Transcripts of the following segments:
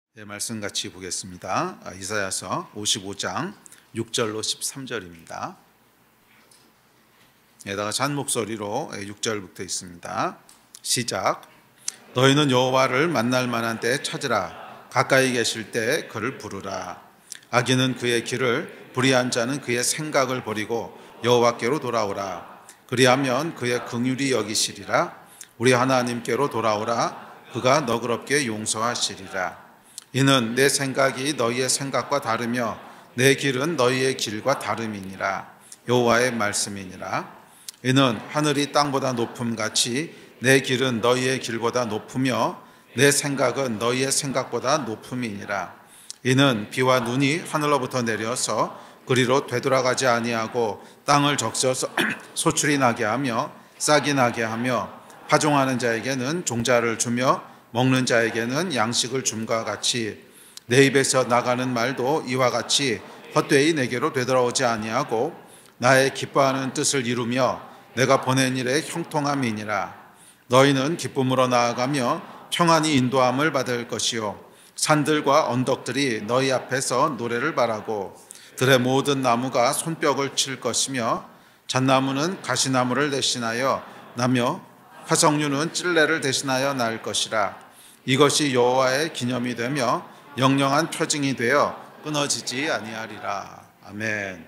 네, 말씀 같이 보겠습니다. 이사야서 55장 6절로 13절입니다. 에다가 잔 목소리로 6절부터 있습니다. 시작. 너희는 여호와를 만날 만한 때 찾으라. 가까이 계실 때 그를 부르라. 악인은 그의 길을, 불의한 자는 그의 생각을 버리고 여호와께로 돌아오라. 그리하면 그의 긍휼히 여기시리라. 우리 하나님께로 돌아오라. 그가 너그럽게 용서하시리라. 이는 내 생각이 너희의 생각과 다르며 내 길은 너희의 길과 다름이니라. 여호와의 말씀이니라. 이는 하늘이 땅보다 높음같이 내 길은 너희의 길보다 높으며 내 생각은 너희의 생각보다 높음이니라. 이는 비와 눈이 하늘로부터 내려서 그리로 되돌아가지 아니하고 땅을 적셔서 소출이 나게 하며 싹이 나게 하며 파종하는 자에게는 종자를 주며 먹는 자에게는 양식을 줌과 같이 내 입에서 나가는 말도 이와 같이 헛되이 내게로 되돌아오지 아니하고 나의 기뻐하는 뜻을 이루며 내가 보낸 일의 형통함이니라. 너희는 기쁨으로 나아가며 평안히 인도함을 받을 것이요 산들과 언덕들이 너희 앞에서 노래를 바라고 들의 모든 나무가 손뼉을 칠 것이며 잣나무는 가시나무를 대신하여 나며 화석류는 찔레를 대신하여 날 것이라. 이것이 여호와의 기념이 되며 영영한 표징이 되어 끊어지지 아니하리라. 아멘.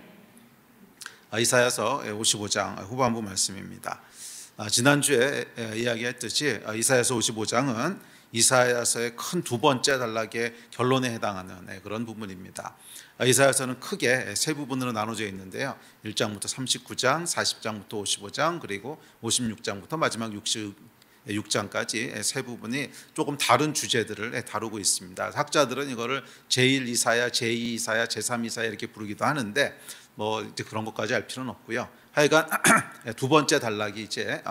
이사야서 55장 후반부 말씀입니다. 지난주에 이야기했듯이 이사야서 55장은 이사야서의 큰 두 번째 단락의 결론에 해당하는 그런 부분입니다. 이사야서는 크게 세 부분으로 나눠져 있는데요. 1장부터 39장, 40장부터 55장, 그리고 56장부터 마지막 66장까지 세 부분이 조금 다른 주제들을 다루고 있습니다. 학자들은 이거를 제1 이사야, 제2 이사야, 제3 이사야 이렇게 부르기도 하는데 뭐 이제 그런 것까지 할 필요는 없고요. 하여간 두 번째 단락이 이제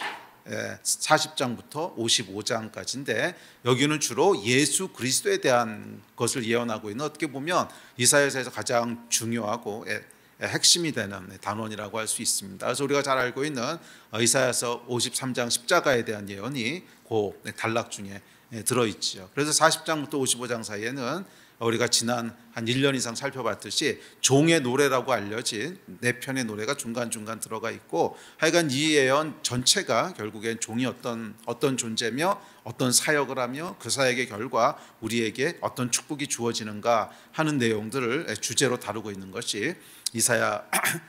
40장부터 55장까지인데 여기는 주로 예수 그리스도에 대한 것을 예언하고 있는, 어떻게 보면 이사야서에서 가장 중요하고 핵심이 되는 단원이라고 할 수 있습니다. 그래서 우리가 잘 알고 있는 이사야서 53장 십자가에 대한 예언이 그 단락 중에 들어있죠. 그래서 40장부터 55장 사이에는 우리가 지난 한 1년 이상 살펴봤듯이 종의 노래라고 알려진 네 편의 노래가 중간중간 들어가 있고, 하여간 이 예언 전체가 결국엔 종이 어떤 존재며 어떤 사역을 하며 그 사역의 결과 우리에게 어떤 축복이 주어지는가 하는 내용들을 주제로 다루고 있는 것이 이사야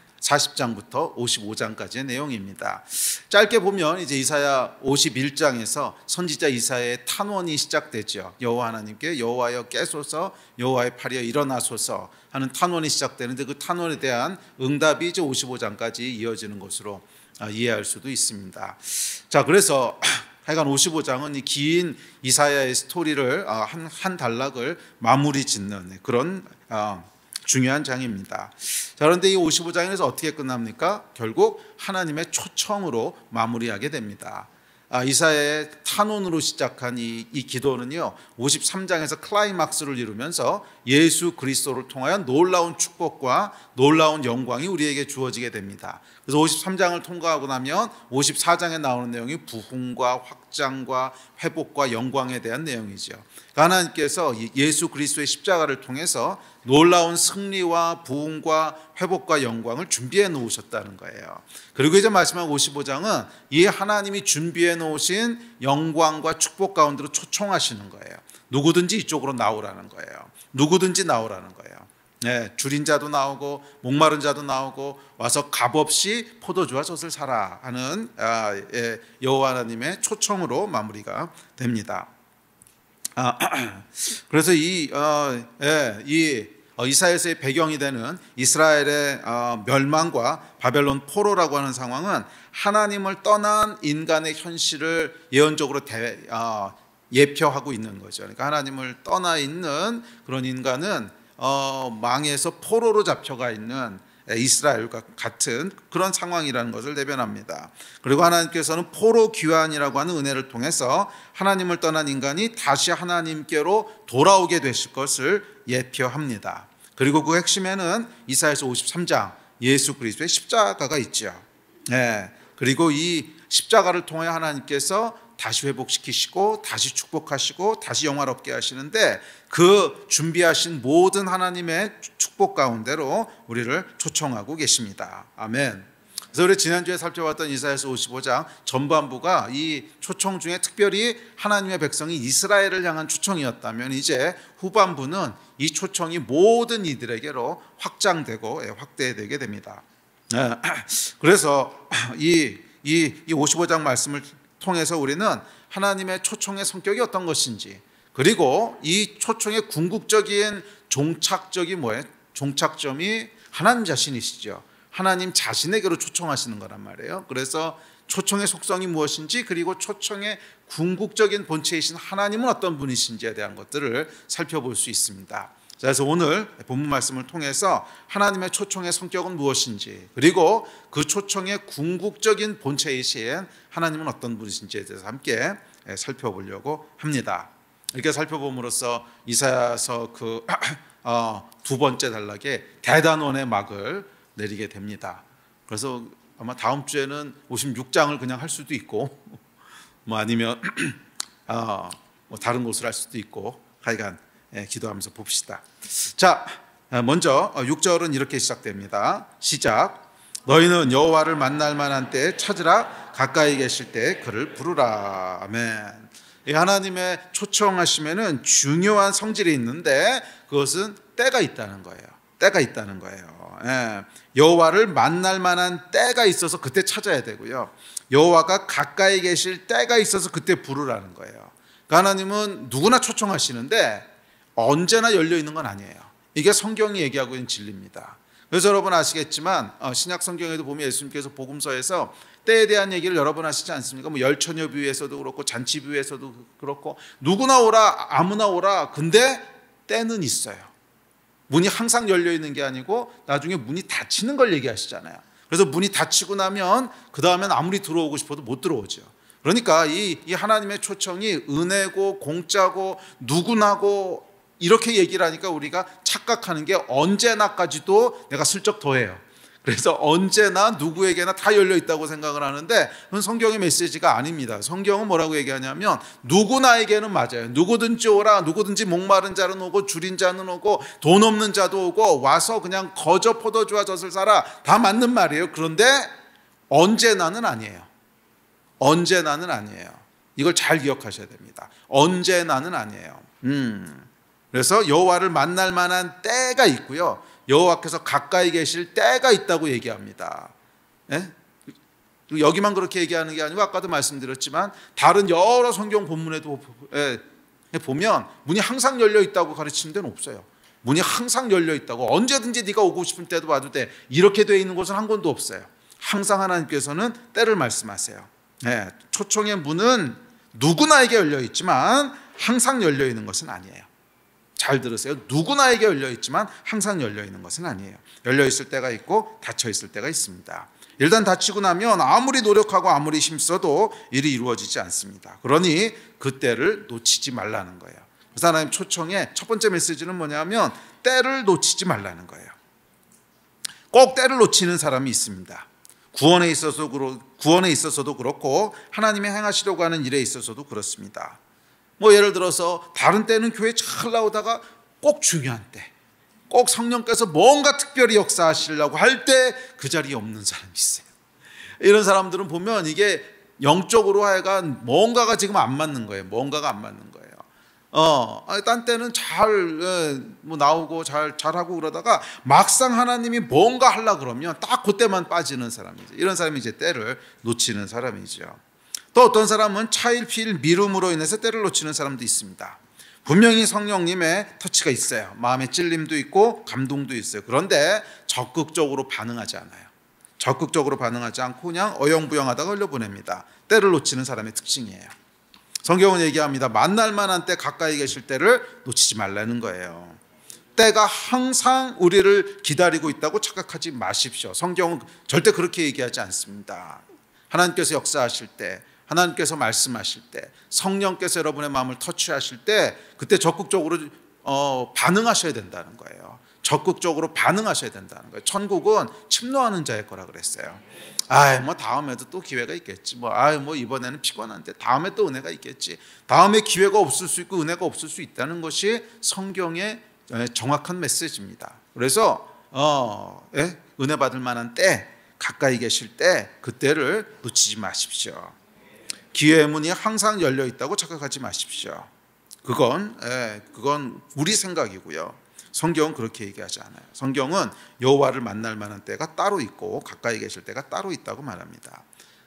40장부터 55장까지의 내용입니다. 짧게 보면 이제 이사야 51장에서 선지자 이사야의 탄원이 시작되죠. 여호와 하나님께 여호와여 깨소서, 여호와의 팔이여 일어나소서 하는 탄원이 시작되는데 그 탄원에 대한 응답이 이제 55장까지 이어지는 것으로 이해할 수도 있습니다. 자, 그래서 하여간 55장은 이 긴 이사야의 스토리를 한 단락을 마무리 짓는 그런 중요한 장입니다. 자, 그런데 이 55장에서 어떻게 끝납니까? 결국 하나님의 초청으로 마무리하게 됩니다. 이사야의 탄원으로 시작한 이 기도는요, 53장에서 클라이막스를 이루면서 예수 그리스도를 통하여 놀라운 축복과 놀라운 영광이 우리에게 주어지게 됩니다. 그래서 53장을 통과하고 나면 54장에 나오는 내용이 부흥과 확장과 회복과 영광에 대한 내용이죠. 하나님께서 예수 그리스도의 십자가를 통해서 놀라운 승리와 부흥과 회복과 영광을 준비해 놓으셨다는 거예요. 그리고 이제 마지막 55장은 이 하나님이 준비해 놓으신 영광과 축복 가운데로 초청하시는 거예요. 누구든지 이쪽으로 나오라는 거예요. 누구든지 나오라는 거예요. 줄인 자도 나오고 목마른 자도 나오고 와서 값없이 포도주와 젖을 사라 하는 여호와 하나님의 초청으로 마무리가 됩니다. 그래서 이사야서의 배경이 되는 이스라엘의 멸망과 바벨론 포로라고 하는 상황은 하나님을 떠난 인간의 현실을 예언적으로 예표하고 있는 거죠. 그러니까 하나님을 떠나 있는 그런 인간은 망해서 포로로 잡혀가 있는 이스라엘과 같은 그런 상황이라는 것을 대변합니다. 그리고 하나님께서는 포로 귀환이라고 하는 은혜를 통해서 하나님을 떠난 인간이 다시 하나님께로 돌아오게 되실 것을 예표합니다. 그리고 그 핵심에는 이사야서 53장 예수 그리스도의 십자가가 있죠. 그리고 이 십자가를 통해 하나님께서 다시 회복시키시고 다시 축복하시고 다시 영화롭게 하시는데 그 준비하신 모든 하나님의 축복 가운데로 우리를 초청하고 계십니다. 아멘. 그래서 우리 지난주에 살펴봤던 이사야서 55장 전반부가 이 초청 중에 특별히 하나님의 백성이 이스라엘을 향한 초청이었다면 이제 후반부는 이 초청이 모든 이들에게로 확장되고 확대되게 됩니다. 그래서 이 55장 말씀을 통해서 우리는 하나님의 초청의 성격이 어떤 것인지, 그리고 이 초청의 궁극적인 종착점이 하나님 자신이시죠. 하나님 자신에게로 초청하시는 거란 말이에요. 그래서 초청의 속성이 무엇인지, 그리고 초청의 궁극적인 본체이신 하나님은 어떤 분이신지에 대한 것들을 살펴볼 수 있습니다. 그래서 오늘 본문 말씀을 통해서 하나님의 초청의 성격은 무엇인지, 그리고 그 초청의 궁극적인 본체이신 하나님은 어떤 분이신지에 대해서 함께 살펴보려고 합니다. 이렇게 살펴봄으로써 이사야서 두 번째 단락에 대단원의 막을 내리게 됩니다. 그래서 아마 다음 주에는 56장을 그냥 할 수도 있고, 아니면 다른 곳을 할 수도 있고, 하여간 기도하면서 봅시다. 자, 먼저 6절은 이렇게 시작됩니다. 시작. 너희는 여호와를 만날 만한 때에 찾으라. 가까이 계실 때 그를 부르라. 아멘. 하나님의 초청하시면은 중요한 성질이 있는데 그것은 때가 있다는 거예요. 때가 있다는 거예요. 여호와를 만날 만한 때가 있어서 그때 찾아야 되고요. 여호와가 가까이 계실 때가 있어서 그때 부르라는 거예요. 그러니까 하나님은 누구나 초청하시는데 언제나 열려 있는 건 아니에요. 이게 성경이 얘기하고 있는 진리입니다. 그래서 여러분 아시겠지만 신약 성경에도 보면 예수님께서 복음서에서 때에 대한 얘기를 여러 번 하시지 않습니까? 열처녀 비유에서도 그렇고 잔치 비유에서도 그렇고 누구나 오라, 아무나 오라. 근데 때는 있어요. 문이 항상 열려 있는 게 아니고 나중에 문이 닫히는 걸 얘기하시잖아요. 그래서 문이 닫히고 나면 그 다음엔 아무리 들어오고 싶어도 못 들어오죠. 그러니까 이 하나님의 초청이 은혜고 공짜고 누구나고 이렇게 얘기를 하니까 우리가 착각하는 게 언제나까지도 내가 슬쩍 더해요. 그래서 언제나 누구에게나 다 열려 있다고 생각을 하는데 그건 성경의 메시지가 아닙니다. 성경은 뭐라고 얘기하냐면 누구나에게는 맞아요. 누구든지 오라. 누구든지 목마른 자는 오고 줄인 자는 오고 돈 없는 자도 오고 와서 그냥 거저 포도주와 젖을 사라. 다 맞는 말이에요. 그런데 언제나는 아니에요. 언제나는 아니에요. 이걸 잘 기억하셔야 됩니다. 언제나는 아니에요. 그래서 여호와를 만날 만한 때가 있고요. 여호와께서 가까이 계실 때가 있다고 얘기합니다. 여기만 그렇게 얘기하는 게 아니고 아까도 말씀드렸지만 다른 여러 성경 본문에도 보면 문이 항상 열려 있다고 가르치는 데는 없어요. 문이 항상 열려 있다고 언제든지 네가 오고 싶은 때도 와도 돼 이렇게 되어 있는 곳은 한 곳도 없어요. 항상 하나님께서는 때를 말씀하세요. 초청의 문은 누구나에게 열려 있지만 항상 열려 있는 것은 아니에요. 잘 들으세요. 누구나에게 열려 있지만 항상 열려 있는 것은 아니에요. 열려 있을 때가 있고 닫혀 있을 때가 있습니다. 일단 닫히고 나면 아무리 노력하고 아무리 힘써도 일이 이루어지지 않습니다. 그러니 그 때를 놓치지 말라는 거예요. 그래서 하나님 초청의 첫 번째 메시지는 뭐냐면 때를 놓치지 말라는 거예요. 꼭 때를 놓치는 사람이 있습니다. 구원에 있어서도 그렇고 하나님이 행하시려고 하는 일에 있어서도 그렇습니다. 예를 들어서 다른 때는 교회 잘 나오다가 꼭 중요한 때, 꼭 성령께서 뭔가 특별히 역사하시려고 할 때 그 자리에 없는 사람이 있어요. 이런 사람들은 보면 이게 영적으로 하여간 뭔가가 지금 안 맞는 거예요. 뭔가가 안 맞는 거예요. 딴 때는 잘 나오고 잘하고 그러다가 막상 하나님이 뭔가 하려고 그러면 딱 그때만 빠지는 사람이죠. 이런 사람이 이제 때를 놓치는 사람이죠. 또 어떤 사람은 차일피일 미움으로 인해서 때를 놓치는 사람도 있습니다. 분명히 성령님의 터치가 있어요. 마음의 찔림도 있고 감동도 있어요. 그런데 적극적으로 반응하지 않아요. 적극적으로 반응하지 않고 그냥 어영부영하다가 흘려보냅니다. 때를 놓치는 사람의 특징이에요. 성경은 얘기합니다. 만날 만한 때 가까이 계실 때를 놓치지 말라는 거예요. 때가 항상 우리를 기다리고 있다고 착각하지 마십시오. 성경은 절대 그렇게 얘기하지 않습니다. 하나님께서 역사하실 때, 하나님께서 말씀하실 때, 성령께서 여러분의 마음을 터치하실 때 그때 적극적으로 반응하셔야 된다는 거예요. 적극적으로 반응하셔야 된다는 거예요. 천국은 침노하는 자의 거라 그랬어요. 뭐 다음에도 또 기회가 있겠지. 뭐 이번에는 피곤한데 다음에 또 은혜가 있겠지. 다음에 기회가 없을 수 있고 은혜가 없을 수 있다는 것이 성경의 정확한 메시지입니다. 그래서 은혜 받을 만한 때, 가까이 계실 때 그때를 놓치지 마십시오. 기회의 문이 항상 열려 있다고 착각하지 마십시오. 그건 우리 생각이고요. 성경은 그렇게 얘기하지 않아요. 성경은 여호와를 만날 만한 때가 따로 있고 가까이 계실 때가 따로 있다고 말합니다.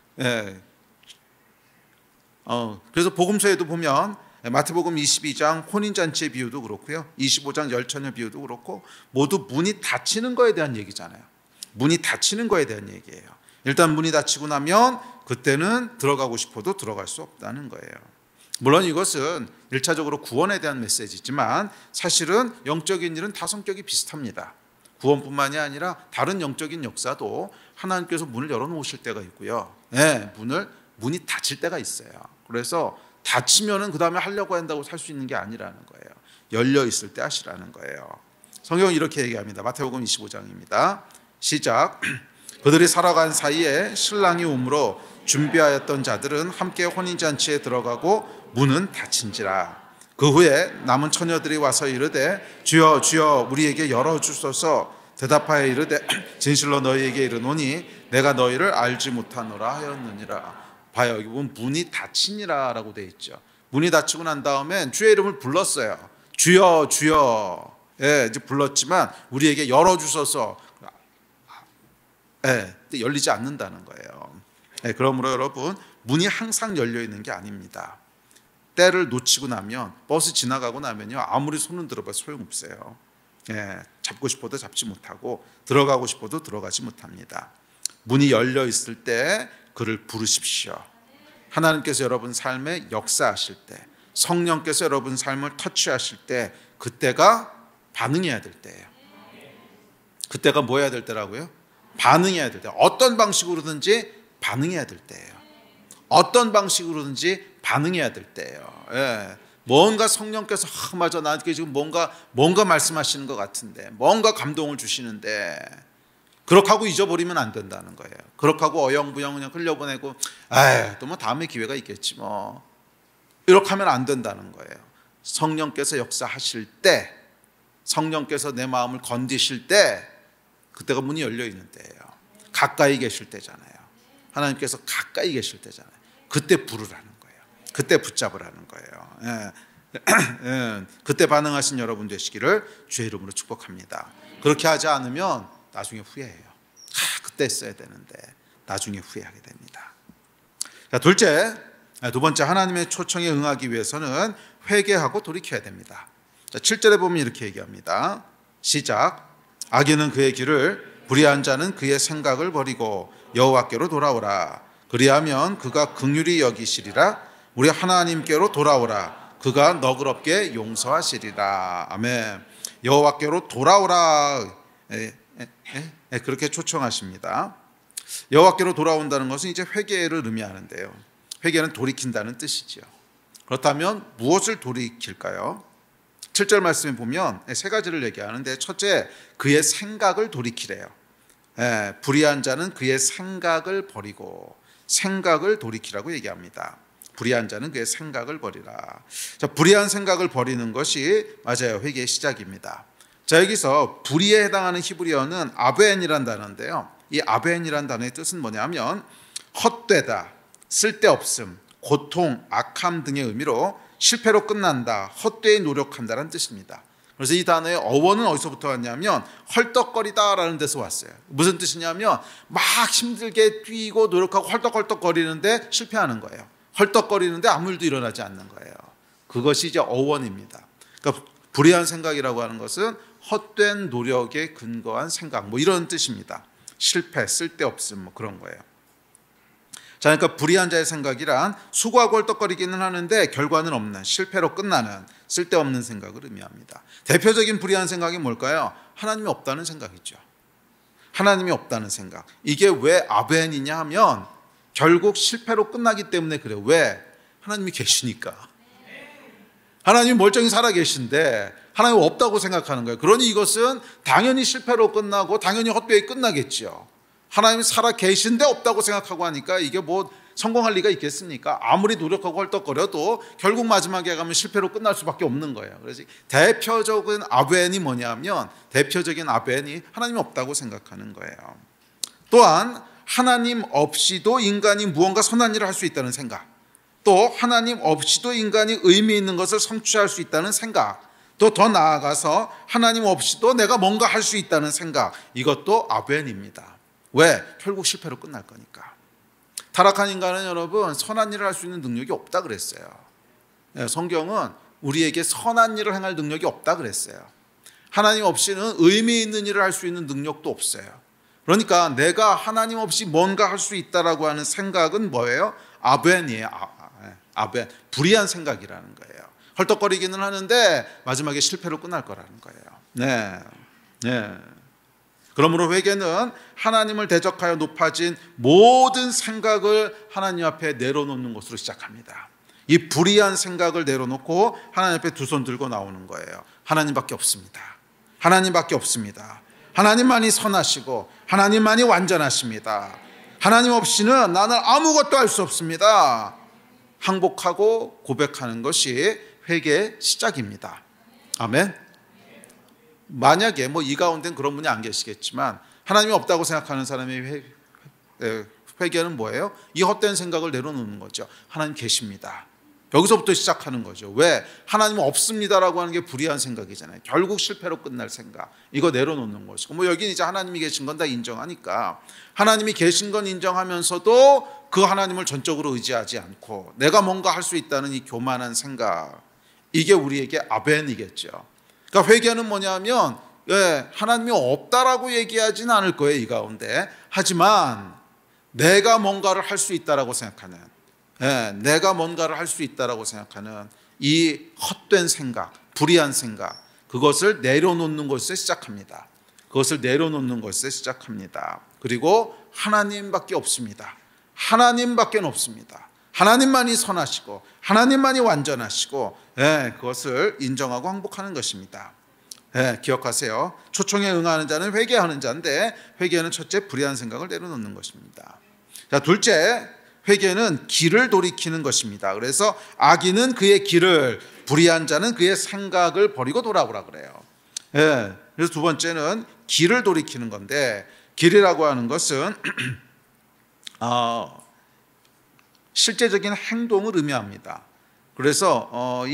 그래서 복음서에도 보면 마태복음 22장 혼인잔치의 비유도 그렇고요, 25장 열처녀 비유도 그렇고 모두 문이 닫히는 거에 대한 얘기잖아요. 문이 닫히는 거에 대한 얘기예요. 일단 문이 닫히고 나면 그때는 들어가고 싶어도 들어갈 수 없다는 거예요. 물론 이것은 1차적으로 구원에 대한 메시지지만 사실은 영적인 일은 다 성격이 비슷합니다. 구원뿐만이 아니라 다른 영적인 역사도 하나님께서 문을 열어놓으실 때가 있고요, 문이 닫힐 때가 있어요. 그래서 닫히면은 그 다음에 하려고 한다고 살 수 있는 게 아니라는 거예요. 열려 있을 때 하시라는 거예요. 성경은 이렇게 얘기합니다. 마태복음 25장입니다. 시작. 그들이 살아간 사이에 신랑이 오므로 준비하였던 자들은 함께 혼인잔치에 들어가고 문은 닫힌지라. 그 후에 남은 처녀들이 와서 이르되 주여 주여 우리에게 열어주소서. 대답하여 이르되 진실로 너희에게 이르노니 내가 너희를 알지 못하노라 하였느니라. 봐요, 여기 보면 문이 닫히니라 라고 되어 있죠. 문이 닫히고 난 다음에 주의 이름을 불렀어요. 주여 주여, 이제 불렀지만 우리에게 열어주소서. 근데 열리지 않는다는 거예요. 그러므로 여러분, 문이 항상 열려 있는 게 아닙니다. 때를 놓치고 나면, 버스 지나가고 나면요, 아무리 손을 들어봐도 소용없어요. 잡고 싶어도 잡지 못하고 들어가고 싶어도 들어가지 못합니다. 문이 열려 있을 때 그를 부르십시오. 하나님께서 여러분 삶에 역사하실 때, 성령께서 여러분 삶을 터치하실 때, 그때가 반응해야 될 때예요. 그때가 뭐 해야 될 때라고요? 반응해야 될 때. 어떤 방식으로든지 반응해야 될 때예요. 어떤 방식으로든지 반응해야 될 때예요. 뭔가 성령께서 맞아, 나한테 지금 뭔가 말씀하시는 것 같은데, 뭔가 감동을 주시는데, 그렇게 하고 잊어버리면 안 된다는 거예요. 그렇게 하고 어영부영 그냥 흘려보내고 또 뭐 다음에 기회가 있겠지 뭐, 이렇게 하면 안 된다는 거예요. 성령께서 역사하실 때, 성령께서 내 마음을 건드실 때, 그때가 문이 열려 있는 때예요. 가까이 계실 때잖아요. 하나님께서 가까이 계실 때잖아요. 그때 부르라는 거예요. 그때 붙잡으라는 거예요. 그때 반응하신 여러분 되시기를 주의 이름으로 축복합니다. 그렇게 하지 않으면 나중에 후회해요. 그때 써야 되는데 나중에 후회하게 됩니다. 자, 두 번째, 하나님의 초청에 응하기 위해서는 회개하고 돌이켜야 됩니다. 자, 7절에 보면 이렇게 얘기합니다. 시작. 악인은 그의 길을, 불의한 자는 그의 생각을 버리고 여호와께로 돌아오라. 그리하면 그가 긍휼히 여기시리라. 우리 하나님께로 돌아오라. 그가 너그럽게 용서하시리라. 아멘. 여호와께로 돌아오라. 그렇게 초청하십니다. 여호와께로 돌아온다는 것은 이제 회개를 의미하는데요. 회개는 돌이킨다는 뜻이지요. 그렇다면 무엇을 돌이킬까요? 7절 말씀에 보면 세 가지를 얘기하는데, 첫째, 그의 생각을 돌이키래요. 불의한 자는 그의 생각을 버리고, 생각을 돌이키라고 얘기합니다. 불의한 자는 그의 생각을 버리라. 자, 불의한 생각을 버리는 것이 맞아요, 회개의 시작입니다. 자, 여기서 불의에 해당하는 히브리어는 아벤이란 단어인데요, 이 아벤이란 단어의 뜻은 뭐냐면 헛되다, 쓸데없음, 고통, 악함 등의 의미로 실패로 끝난다, 헛되이 노력한다는 뜻입니다. 그래서 이 단어의 어원은 어디서부터 왔냐면 헐떡거리다라는 데서 왔어요. 무슨 뜻이냐면 막 힘들게 뛰고 노력하고 헐떡헐떡거리는데 실패하는 거예요. 헐떡거리는데 아무 일도 일어나지 않는 거예요. 그것이 이제 어원입니다. 그러니까 불의한 생각이라고 하는 것은 헛된 노력에 근거한 생각, 뭐 이런 뜻입니다. 실패, 쓸데없음, 뭐 그런 거예요. 자, 그러니까 불의한 자의 생각이란 수고하고 헐떡거리기는 하는데 결과는 없는, 실패로 끝나는 쓸데없는 생각을 의미합니다. 대표적인 불의한 생각이 뭘까요? 하나님이 없다는 생각이죠. 하나님이 없다는 생각. 이게 왜 아벤이냐 하면 결국 실패로 끝나기 때문에 그래요. 왜? 하나님이 계시니까. 하나님이 멀쩡히 살아 계신데 하나님 없다고 생각하는 거예요. 그러니 이것은 당연히 실패로 끝나고 당연히 헛되이 끝나겠죠. 하나님이 살아 계신데 없다고 생각하고 하니까 이게 뭐 성공할 리가 있겠습니까? 아무리 노력하고 헐떡거려도 결국 마지막에 가면 실패로 끝날 수밖에 없는 거예요. 그래서 대표적인 아벤이 뭐냐면 대표적인 아벤이 하나님이 없다고 생각하는 거예요. 또한 하나님 없이도 인간이 무언가 선한 일을 할 수 있다는 생각, 또 하나님 없이도 인간이 의미 있는 것을 성취할 수 있다는 생각, 또 더 나아가서 하나님 없이도 내가 뭔가 할 수 있다는 생각, 이것도 아벤입니다. 왜? 결국 실패로 끝날 거니까. 타락한 인간은 여러분 선한 일을 할 수 있는 능력이 없다 그랬어요. 성경은 우리에게 선한 일을 행할 능력이 없다 그랬어요. 하나님 없이는 의미 있는 일을 할 수 있는 능력도 없어요. 그러니까 내가 하나님 없이 뭔가 할 수 있다라고 하는 생각은 뭐예요? 아벤이에요. 아벤. 불의한 생각이라는 거예요. 헐떡거리기는 하는데 마지막에 실패로 끝날 거라는 거예요. 네. 그러므로 회개는 하나님을 대적하여 높아진 모든 생각을 하나님 앞에 내려놓는 것으로 시작합니다. 이 불의한 생각을 내려놓고 하나님 앞에 두 손 들고 나오는 거예요. 하나님밖에 없습니다. 하나님밖에 없습니다. 하나님만이 선하시고 하나님만이 완전하십니다. 하나님 없이는 나는 아무것도 할 수 없습니다. 항복하고 고백하는 것이 회개의 시작입니다. 아멘. 만약에 이 가운데는 그런 분이 안 계시겠지만 하나님이 없다고 생각하는 사람의 회개는 뭐예요? 이 헛된 생각을 내려놓는 거죠. 하나님 계십니다. 여기서부터 시작하는 거죠. 왜? 하나님 없습니다라고 하는 게 불의한 생각이잖아요. 결국 실패로 끝날 생각. 이거 내려놓는 것이고 여기는 이제 하나님이 계신 건 다 인정하니까 하나님이 계신 건 인정하면서도 그 하나님을 전적으로 의지하지 않고 내가 뭔가 할 수 있다는 이 교만한 생각, 이게 우리에게 아벤이겠죠. 그러니까 회개는 뭐냐면 하나님이 없다라고 얘기하지는 않을 거예요. 이 가운데. 하지만 내가 뭔가를 할 수 있다라고 생각하는, 내가 뭔가를 할 수 있다라고 생각하는 이 헛된 생각, 불의한 생각, 그것을 내려놓는 것에 시작합니다. 그것을 내려놓는 것에 시작합니다. 그리고 하나님밖에 없습니다. 하나님밖에 없습니다. 하나님만이 선하시고 하나님만이 완전하시고 그것을 인정하고 항복하는 것입니다. 기억하세요. 초청에 응하는 자는 회개하는 자인데 회개는 첫째 불의한 생각을 내려놓는 것입니다. 자, 둘째, 회개는 길을 돌이키는 것입니다. 그래서 악인은 그의 길을, 불의한 자는 그의 생각을 버리고 돌아오라 그래요. 그래서 두 번째는 길을 돌이키는 건데, 길이라고 하는 것은 실제적인 행동을 의미합니다. 그래서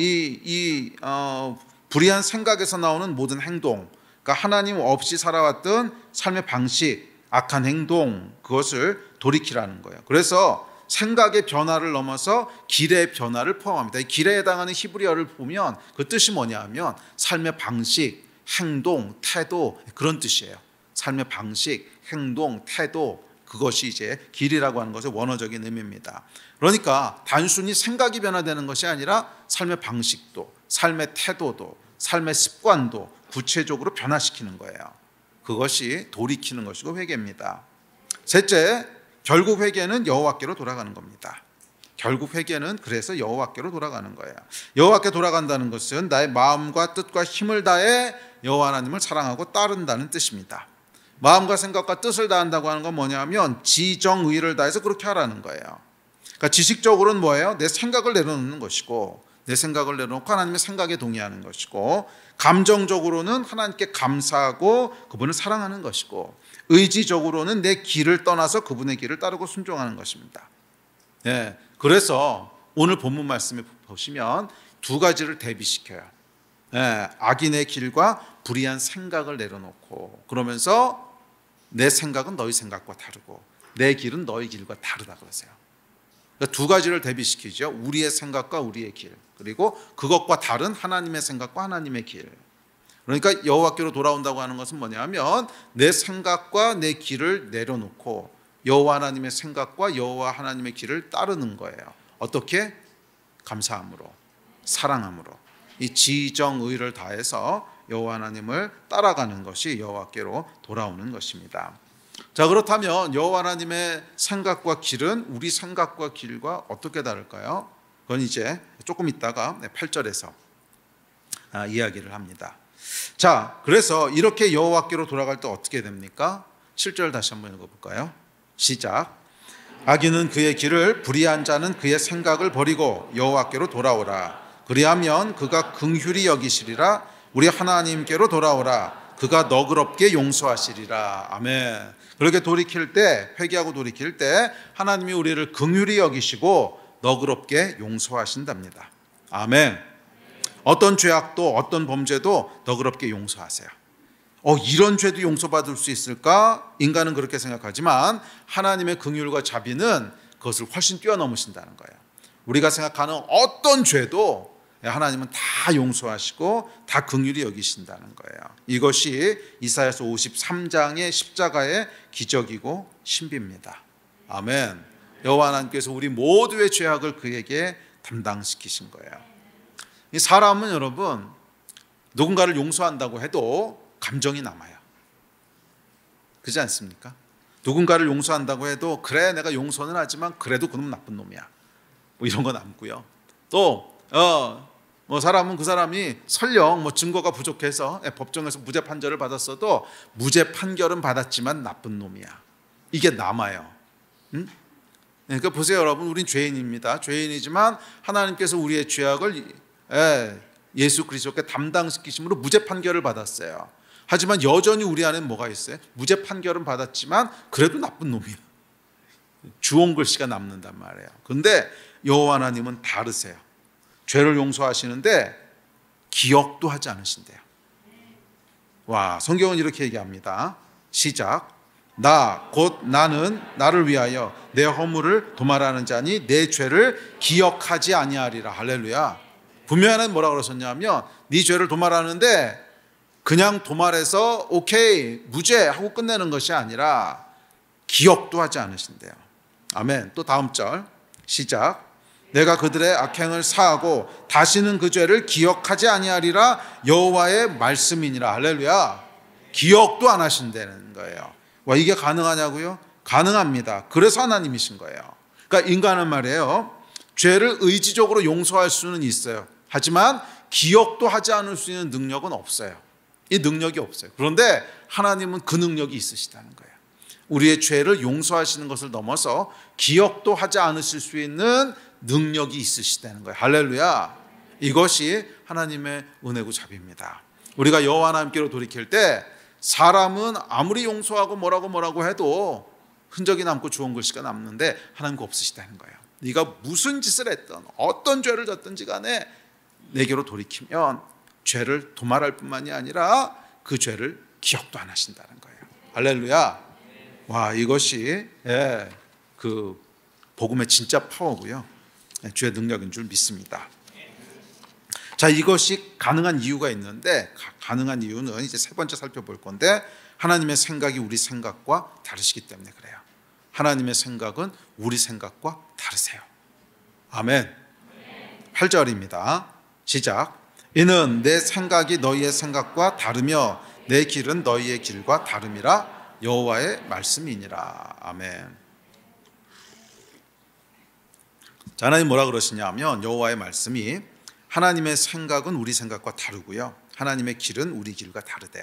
불의한 생각에서 나오는 모든 행동, 그러니까 하나님 없이 살아왔던 삶의 방식, 악한 행동, 그것을 돌이키라는 거예요. 그래서 생각의 변화를 넘어서 길의 변화를 포함합니다. 이 길에 해당하는 히브리어를 보면 그 뜻이 뭐냐 하면 삶의 방식, 행동, 태도, 그런 뜻이에요. 삶의 방식, 행동, 태도, 그것이 이제 길이라고 하는 것의 원어적인 의미입니다. 그러니까 단순히 생각이 변화되는 것이 아니라 삶의 방식도, 삶의 태도도, 삶의 습관도 구체적으로 변화시키는 거예요. 그것이 돌이키는 것이고 회개입니다. 셋째, 결국 회개는 여호와께로 돌아가는 겁니다. 결국 회개는 그래서 여호와께로 돌아가는 거예요. 여호와께 돌아간다는 것은 나의 마음과 뜻과 힘을 다해 여호와 하나님을 사랑하고 따른다는 뜻입니다. 마음과 생각과 뜻을 다한다고 하는 건 뭐냐면 지정의를 다해서 그렇게 하라는 거예요. 그러니까 지식적으로는 뭐예요? 내 생각을 내려놓는 것이고, 내 생각을 내려놓고 하나님의 생각에 동의하는 것이고, 감정적으로는 하나님께 감사하고 그분을 사랑하는 것이고, 의지적으로는 내 길을 떠나서 그분의 길을 따르고 순종하는 것입니다. 그래서 오늘 본문 말씀에 보시면 두 가지를 대비시켜요. 악인의 길과 불의한 생각을 내려놓고, 그러면서 내 생각은 너희 생각과 다르고 내 길은 너희 길과 다르다 그러세요. 그러니까 두 가지를 대비시키죠. 우리의 생각과 우리의 길, 그리고 그것과 다른 하나님의 생각과 하나님의 길. 그러니까 여호와께로 돌아온다고 하는 것은 뭐냐면 내 생각과 내 길을 내려놓고 여호와 하나님의 생각과 여호와 하나님의 길을 따르는 거예요. 어떻게? 감사함으로, 사랑함으로, 이 지정의를 다해서 여호와 하나님을 따라가는 것이 여호와께로 돌아오는 것입니다. 자, 그렇다면 여호와 하나님의 생각과 길은 우리 생각과 길과 어떻게 다를까요? 그건 이제 조금 있다가 8절에서 이야기를 합니다. 자, 그래서 이렇게 여호와께로 돌아갈 때 어떻게 됩니까? 7절 다시 한번 읽어볼까요? 시작. 악인은 그의 길을, 불의한 자는 그의 생각을 버리고 여호와께로 돌아오라. 그리하면 그가 긍휼히 여기시리라. 우리 하나님께로 돌아오라. 그가 너그럽게 용서하시리라. 아멘. 그렇게 돌이킬 때, 회개하고 돌이킬 때 하나님이 우리를 긍휼히 여기시고 너그럽게 용서하신답니다. 아멘. 어떤 죄악도 어떤 범죄도 너그럽게 용서하세요. 이런 죄도 용서받을 수 있을까? 인간은 그렇게 생각하지만 하나님의 긍휼과 자비는 그것을 훨씬 뛰어넘으신다는 거예요. 우리가 생각하는 어떤 죄도 하나님은 다 용서하시고 다 긍휼히 여기신다는 거예요. 이것이 이사야서 53장의 십자가의 기적이고 신비입니다. 아멘. 여호와 하나님께서 우리 모두의 죄악을 그에게 담당시키신 거예요. 이 사람은 여러분 누군가를 용서한다고 해도 감정이 남아요. 그렇지 않습니까? 누군가를 용서한다고 해도 그래 내가 용서는 하지만 그래도 그놈 나쁜 놈이야. 뭐 이런 거 남고요. 또 사람은 그 사람이 설령 증거가 부족해서 법정에서 무죄 판결을 받았어도 무죄 판결은 받았지만 나쁜 놈이야. 이게 남아요. 그러니까 보세요 여러분, 우린 죄인입니다. 죄인이지만 하나님께서 우리의 죄악을 예수 그리스도께 담당시키심으로 무죄 판결을 받았어요. 하지만 여전히 우리 안에 뭐가 있어요? 무죄 판결은 받았지만 그래도 나쁜 놈이야. 주홍 글씨가 남는단 말이에요. 그런데 여호와 하나님은 다르세요. 죄를 용서하시는데 기억도 하지 않으신대요. 와, 성경은 이렇게 얘기합니다. 시작. 곧 나는 나를 위하여 내 허물을 도말하는 자니 내 죄를 기억하지 아니하리라. 할렐루야. 분명히 하나님 뭐라고 그러셨냐면 네 죄를 도말하는데 그냥 도말해서 오케이 무죄 하고 끝내는 것이 아니라 기억도 하지 않으신대요. 아멘. 또 다음 절 시작. 내가 그들의 악행을 사하고 다시는 그 죄를 기억하지 아니하리라. 여호와의 말씀이니라. 할렐루야. 기억도 안 하신다는 거예요. 와, 이게 가능하냐고요? 가능합니다. 그래서 하나님이신 거예요. 그러니까 인간은 말이에요, 죄를 의지적으로 용서할 수는 있어요. 하지만 기억도 하지 않을 수 있는 능력은 없어요. 이 능력이 없어요. 그런데 하나님은 그 능력이 있으시다는 거예요. 우리의 죄를 용서하시는 것을 넘어서 기억도 하지 않으실 수 있는 능력이 있으시다는 거예요. 할렐루야. 이것이 하나님의 은혜고 자비입니다. 우리가 여호와 하나님께로 돌이킬 때 사람은 아무리 용서하고 뭐라고 해도 흔적이 남고 주홍 글씨가 남는데 하나님은 없으시다는 거예요. 네가 무슨 짓을 했든 어떤 죄를 졌든지 간에 내게로 돌이키면 죄를 도말할 뿐만이 아니라 그 죄를 기억도 안 하신다는 거예요. 할렐루야. 와, 이것이 그 복음의 진짜 파워고요. 주의 능력인 줄 믿습니다. 자, 이것이 가능한 이유가 있는데 가능한 이유는 이제 세 번째 살펴볼 건데 하나님의 생각이 우리 생각과 다르시기 때문에 그래요. 하나님의 생각은 우리 생각과 다르세요. 아멘. 8절입니다. 시작. 이는 내 생각이 너희의 생각과 다르며 내 길은 너희의 길과 다름이라. 여호와의 말씀이니라. 아멘. 자, 하나님 뭐라 그러시냐면 여호와의 말씀이 하나님의 생각은 우리 생각과 다르고요. 하나님의 길은 우리 길과 다르대요.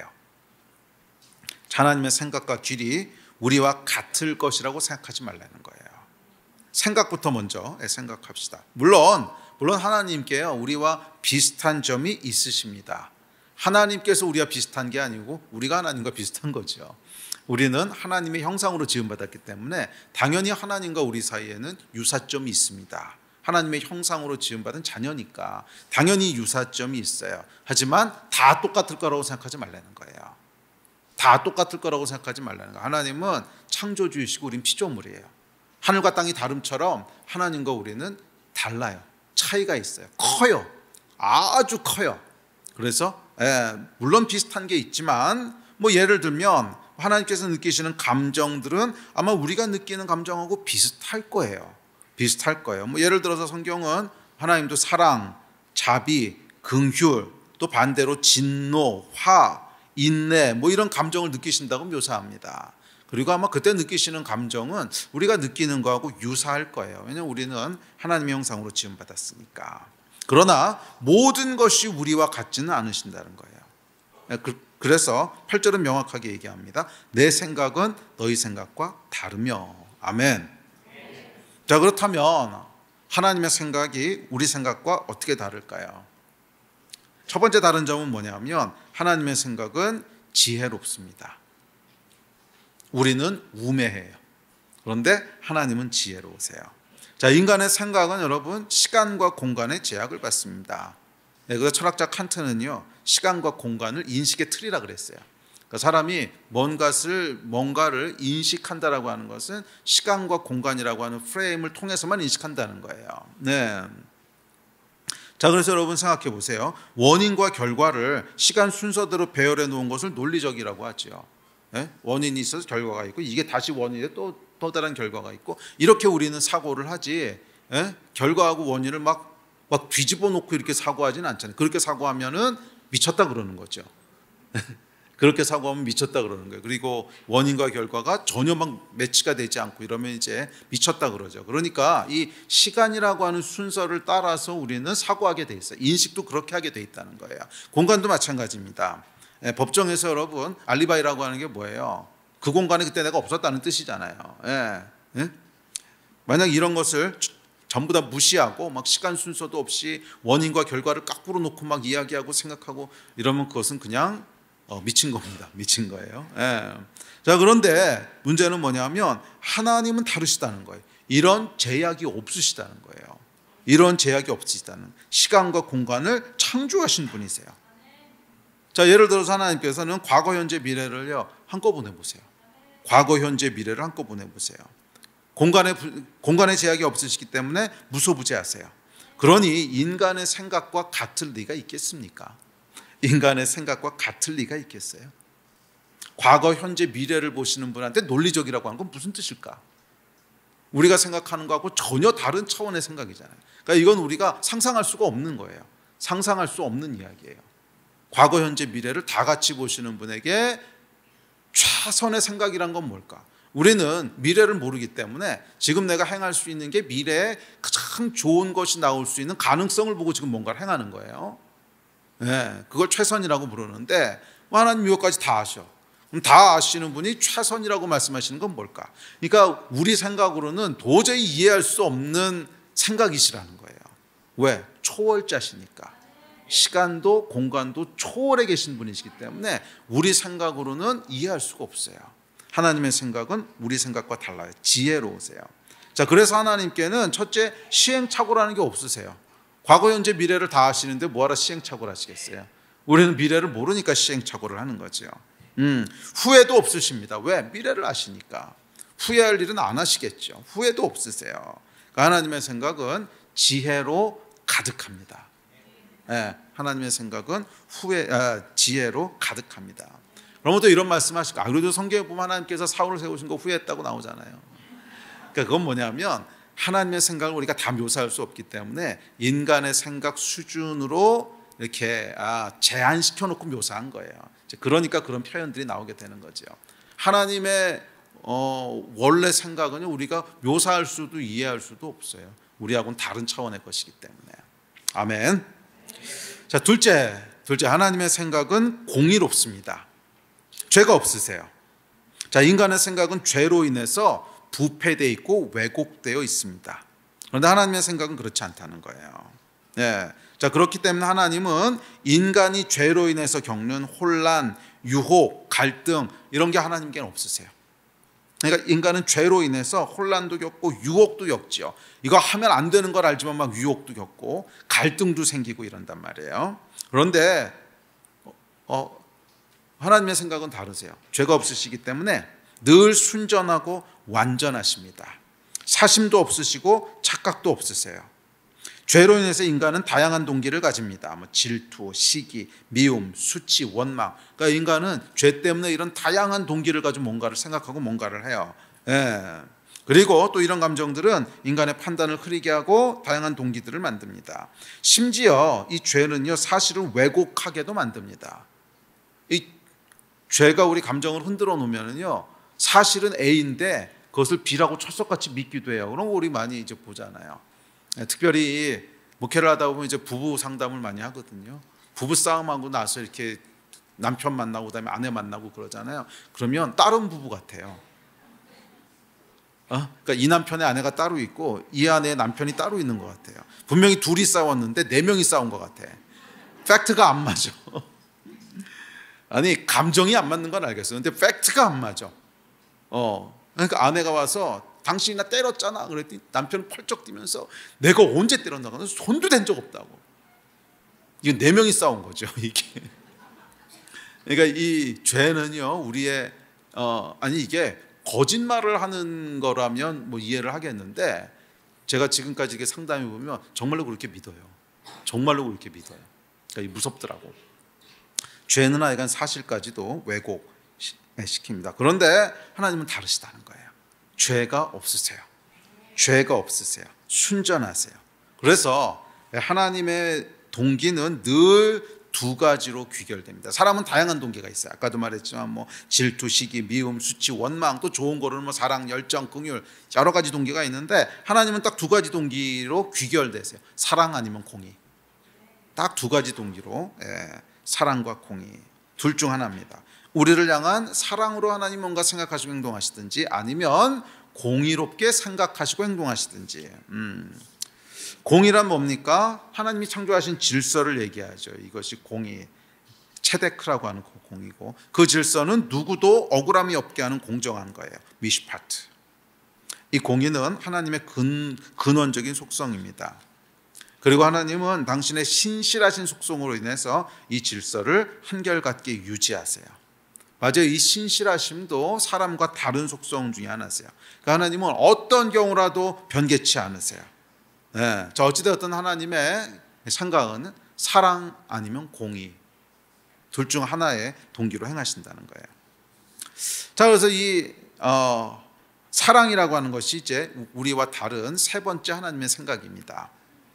하나님의 생각과 길이 우리와 같을 것이라고 생각하지 말라는 거예요. 생각부터 먼저 생각합시다. 물론 하나님께요, 우리와 비슷한 점이 있으십니다. 하나님께서 우리와 비슷한 게 아니고 우리가 하나님과 비슷한 거죠. 우리는 하나님의 형상으로 지음받았기 때문에 당연히 하나님과 우리 사이에는 유사점이 있습니다. 하나님의 형상으로 지음받은 자녀니까 당연히 유사점이 있어요. 하지만 다 똑같을 거라고 생각하지 말라는 거예요. 다 똑같을 거라고 생각하지 말라는 거예요. 하나님은 창조주이시고 우린 피조물이에요. 하늘과 땅이 다름처럼 하나님과 우리는 달라요. 차이가 있어요. 커요. 아주 커요. 그래서 물론 비슷한 게 있지만 예를 들면 하나님께서 느끼시는 감정들은 아마 우리가 느끼는 감정하고 비슷할 거예요. 예를 들어서 성경은 하나님도 사랑, 자비, 긍휼, 또 반대로 진노, 화, 인내 이런 감정을 느끼신다고 묘사합니다. 그리고 아마 그때 느끼시는 감정은 우리가 느끼는 거하고 유사할 거예요. 왜냐하면 우리는 하나님의 형상으로 지음받았으니까. 그러나 모든 것이 우리와 같지는 않으신다는 거예요. 그래서 8절은 명확하게 얘기합니다. 내 생각은 너희 생각과 다르며. 아멘. 자, 그렇다면 하나님의 생각이 우리 생각과 어떻게 다를까요? 첫 번째 다른 점은 뭐냐면 하나님의 생각은 지혜롭습니다. 우리는 우매해요. 그런데 하나님은 지혜로우세요. 자, 인간의 생각은 여러분 시간과 공간의 제약을 받습니다. 그래서 철학자 칸트는요, 시간과 공간을 인식의 틀이라 그랬어요. 그러니까 사람이 뭔가를 인식한다라고 하는 것은 시간과 공간이라고 하는 프레임을 통해서만 인식한다는 거예요. 네. 자, 그래서 여러분 생각해 보세요. 원인과 결과를 시간 순서대로 배열해 놓은 것을 논리적이라고 하죠. 네? 원인이 있어서 결과가 있고, 이게 다시 원인에 또 다른 결과가 있고, 이렇게 우리는 사고를 하지. 네? 결과하고 원인을 막 뒤집어 놓고 이렇게 사고하지는 않잖아요. 그렇게 사고하면은 미쳤다 그러는 거죠. 그렇게 사고하면 미쳤다 그러는 거예요. 그리고 원인과 결과가 전혀 막 매치가 되지 않고 이러면 이제 미쳤다 그러죠. 그러니까 이 시간이라고 하는 순서를 따라서 우리는 사고하게 돼 있어요. 인식도 그렇게 하게 돼 있다는 거예요. 공간도 마찬가지입니다. 법정에서 여러분 알리바이라고 하는 게 뭐예요? 그 공간에 그때 내가 없었다는 뜻이잖아요. 만약 이런 것을 전부 다 무시하고 막 시간 순서도 없이 원인과 결과를 깎으로 놓고 막 이야기하고 생각하고 이러면 그것은 그냥 미친 겁니다. 미친 거예요. 자, 그런데 문제는 뭐냐면 하나님은 다르시다는 거예요. 이런 제약이 없으시다는 거예요. 이런 제약이 없으시다는, 시간과 공간을 창조하신 분이세요. 자, 예를 들어서 하나님께서는 과거, 현재, 미래를요 한꺼번에 보세요. 과거, 현재, 미래를 한꺼번에 보세요. 공간의 제약이 없으시기 때문에 무소부재하세요. 그러니 인간의 생각과 같을 리가 있겠습니까? 인간의 생각과 같을 리가 있겠어요? 과거, 현재, 미래를 보시는 분한테 논리적이라고 하는 건 무슨 뜻일까? 우리가 생각하는 것하고 전혀 다른 차원의 생각이잖아요. 그러니까 이건 우리가 상상할 수가 없는 거예요. 상상할 수 없는 이야기예요. 과거, 현재, 미래를 다 같이 보시는 분에게 최선의 생각이란 건 뭘까? 우리는 미래를 모르기 때문에 지금 내가 행할 수 있는 게 미래에 가장 좋은 것이 나올 수 있는 가능성을 보고 지금 뭔가를 행하는 거예요. 그걸 최선이라고 부르는데 하나님 이것까지 다 아셔. 그럼 다 아시는 분이 최선이라고 말씀하시는 건 뭘까? 그러니까 우리 생각으로는 도저히 이해할 수 없는 생각이시라는 거예요. 왜? 초월자시니까. 시간도 공간도 초월해 계신 분이시기 때문에 우리 생각으로는 이해할 수가 없어요. 하나님의 생각은 우리 생각과 달라요. 지혜로우세요. 자, 그래서 하나님께는 첫째, 시행착오라는 게 없으세요. 과거, 현재, 미래를 다 아시는데 뭐하러 시행착오를 하시겠어요? 우리는 미래를 모르니까 시행착오를 하는 거죠. 후회도 없으십니다. 왜? 미래를 아시니까. 후회할 일은 안 하시겠죠. 후회도 없으세요. 그러니까 하나님의 생각은 지혜로 가득합니다. 하나님의 생각은 지혜로 가득합니다. 그러면 또 이런 말씀하시고, 그래도 성경에 보면 하나님께서 사울을 세우신 거 후회했다고 나오잖아요. 그러니까 그건 뭐냐면 하나님의 생각을 우리가 다 묘사할 수 없기 때문에 인간의 생각 수준으로 이렇게 제한시켜 놓고 묘사한 거예요. 그러니까 그런 표현들이 나오게 되는 거죠. 하나님의 원래 생각은 우리가 묘사할 수도 이해할 수도 없어요. 우리하고는 다른 차원의 것이기 때문에. 아멘. 자, 둘째, 하나님의 생각은 공의롭습니다. 죄가 없으세요. 자, 인간의 생각은 죄로 인해서 부패되어 있고 왜곡되어 있습니다. 그런데 하나님의 생각은 그렇지 않다는 거예요. 자, 그렇기 때문에 하나님은 인간이 죄로 인해서 겪는 혼란, 유혹, 갈등 이런 게 하나님께는 없으세요. 그러니까 인간은 죄로 인해서 혼란도 겪고 유혹도 겪지요. 이거 하면 안 되는 걸 알지만 막 유혹도 겪고 갈등도 생기고 이런단 말이에요. 그런데 하나님의 생각은 다르세요. 죄가 없으시기 때문에 늘 순전하고 완전하십니다. 사심도 없으시고 착각도 없으세요. 죄로 인해서 인간은 다양한 동기를 가집니다. 질투, 시기, 미움, 수치, 원망. 그러니까 인간은 죄 때문에 이런 다양한 동기를 가지고 뭔가를 생각하고 뭔가를 해요. 그리고 또 이런 감정들은 인간의 판단을 흐리게 하고 다양한 동기들을 만듭니다. 심지어 이 죄는요, 사실을 왜곡하게도 만듭니다. 이 죄가 우리 감정을 흔들어 놓으면요, 사실은 A인데 그것을 B라고 철석같이 믿기도 해요. 그런 거 우리 많이 이제 보잖아요. 특별히 목회를 하다 보면 이제 부부 상담을 많이 하거든요. 부부 싸움하고 나서 이렇게 남편 만나고 그다음에 아내 만나고 그러잖아요. 그러면 다른 부부 같아요. 그러니까 이 남편의 아내가 따로 있고 이 아내의 남편이 따로 있는 것 같아요. 분명히 둘이 싸웠는데 네 명이 싸운 것 같아. 팩트가 안 맞아. 아니 감정이 안 맞는 건 알겠어요. 근데 팩트가 안 맞아. 그러니까 아내가 와서 당신이 나 때렸잖아. 그랬더니 남편은 펄쩍 뛰면서 내가 언제 때렸나? 손도 댄 적 없다고. 이거 네 명이 싸운 거죠. 이게. 그러니까 이 죄는요 우리의 이게 거짓말을 하는 거라면 뭐 이해를 하겠는데 제가 지금까지 이렇게 상담해 보면 정말로 그렇게 믿어요. 정말로 그렇게 믿어요. 그러니까 무섭더라고. 죄는 하여간 사실까지도 왜곡시킵니다. 그런데 하나님은 다르시다는 거예요. 죄가 없으세요. 죄가 없으세요. 순전하세요. 그래서 하나님의 동기는 늘 두 가지로 귀결됩니다. 사람은 다양한 동기가 있어요. 아까도 말했지만 뭐 질투, 시기, 미움, 수치, 원망, 또 좋은 거로는 뭐 사랑, 열정, 긍휼 여러 가지 동기가 있는데 하나님은 딱 두 가지 동기로 귀결되세요. 사랑 아니면 공의. 딱 두 가지 동기로 사랑과 공의 둘 중 하나입니다. 우리를 향한 사랑으로 하나님 뭔가 생각하시고 행동하시든지 아니면 공의롭게 생각하시고 행동하시든지. 공의란 뭡니까? 하나님이 창조하신 질서를 얘기하죠. 이것이 공의, 체데크라고 하는 공의고 그 질서는 누구도 억울함이 없게 하는 공정한 거예요. 미시파트. 이 공의는 하나님의 근원적인 속성입니다. 그리고 하나님은 당신의 신실하신 속성으로 인해서 이 질서를 한결같게 유지하세요. 맞아요. 이 신실하심도 사람과 다른 속성 중에 하나세요. 그러니까 하나님은 어떤 경우라도 변개치 않으세요. 자 어찌되었든 하나님의 생각은 사랑 아니면 공의 둘 중 하나의 동기로 행하신다는 거예요. 자 그래서 이 사랑이라고 하는 것이 이제 우리와 다른 세 번째 하나님의 생각입니다.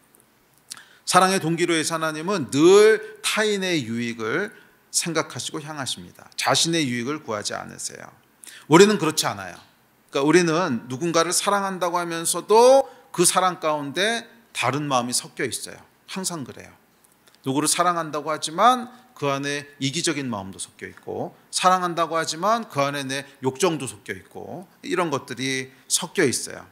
사랑의 동기로 해서 하나님은 늘 타인의 유익을 생각하시고 향하십니다. 자신의 유익을 구하지 않으세요. 우리는 그렇지 않아요. 그러니까 우리는 누군가를 사랑한다고 하면서도 그 사랑 가운데 다른 마음이 섞여 있어요. 항상 그래요. 누구를 사랑한다고 하지만 그 안에 이기적인 마음도 섞여 있고 사랑한다고 하지만 그 안에 내 욕정도 섞여 있고 이런 것들이 섞여 있어요.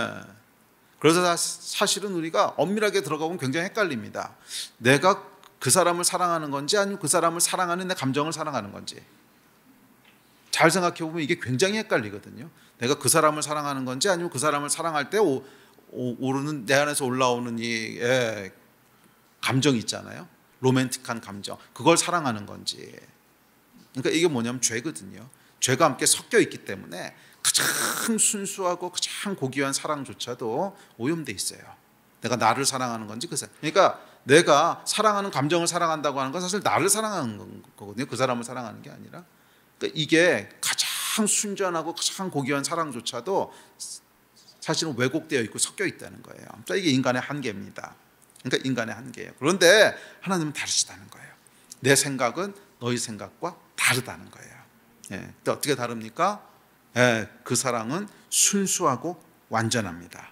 그래서 사실은 우리가 엄밀하게 들어가보면 굉장히 헷갈립니다. 내가 그 사람을 사랑하는 건지 아니면 그 사람을 사랑하는 내 감정을 사랑하는 건지 잘 생각해 보면 이게 굉장히 헷갈리거든요. 내가 그 사람을 사랑하는 건지 아니면 그 사람을 사랑할 때 오르는 내 안에서 올라오는 이 감정이 있잖아요. 로맨틱한 감정. 그걸 사랑하는 건지. 그러니까 이게 뭐냐면 죄거든요. 죄가 함께 섞여 있기 때문에 가장 순수하고 가장 고귀한 사랑조차도 오염돼 있어요. 내가 나를 사랑하는 건지 그 사람. 그러니까 내가 사랑하는 감정을 사랑한다고 하는 건 사실 나를 사랑하는 거거든요. 그 사람을 사랑하는 게 아니라. 그러니까 이게 가장 순전하고 가장 고귀한 사랑조차도 사실은 왜곡되어 있고 섞여 있다는 거예요. 이게 인간의 한계입니다. 그러니까 인간의 한계예요. 그런데 하나님은 다르시다는 거예요. 내 생각은 너희 생각과 다르다는 거예요. 근데 어떻게 다릅니까? 그 사랑은 순수하고 완전합니다.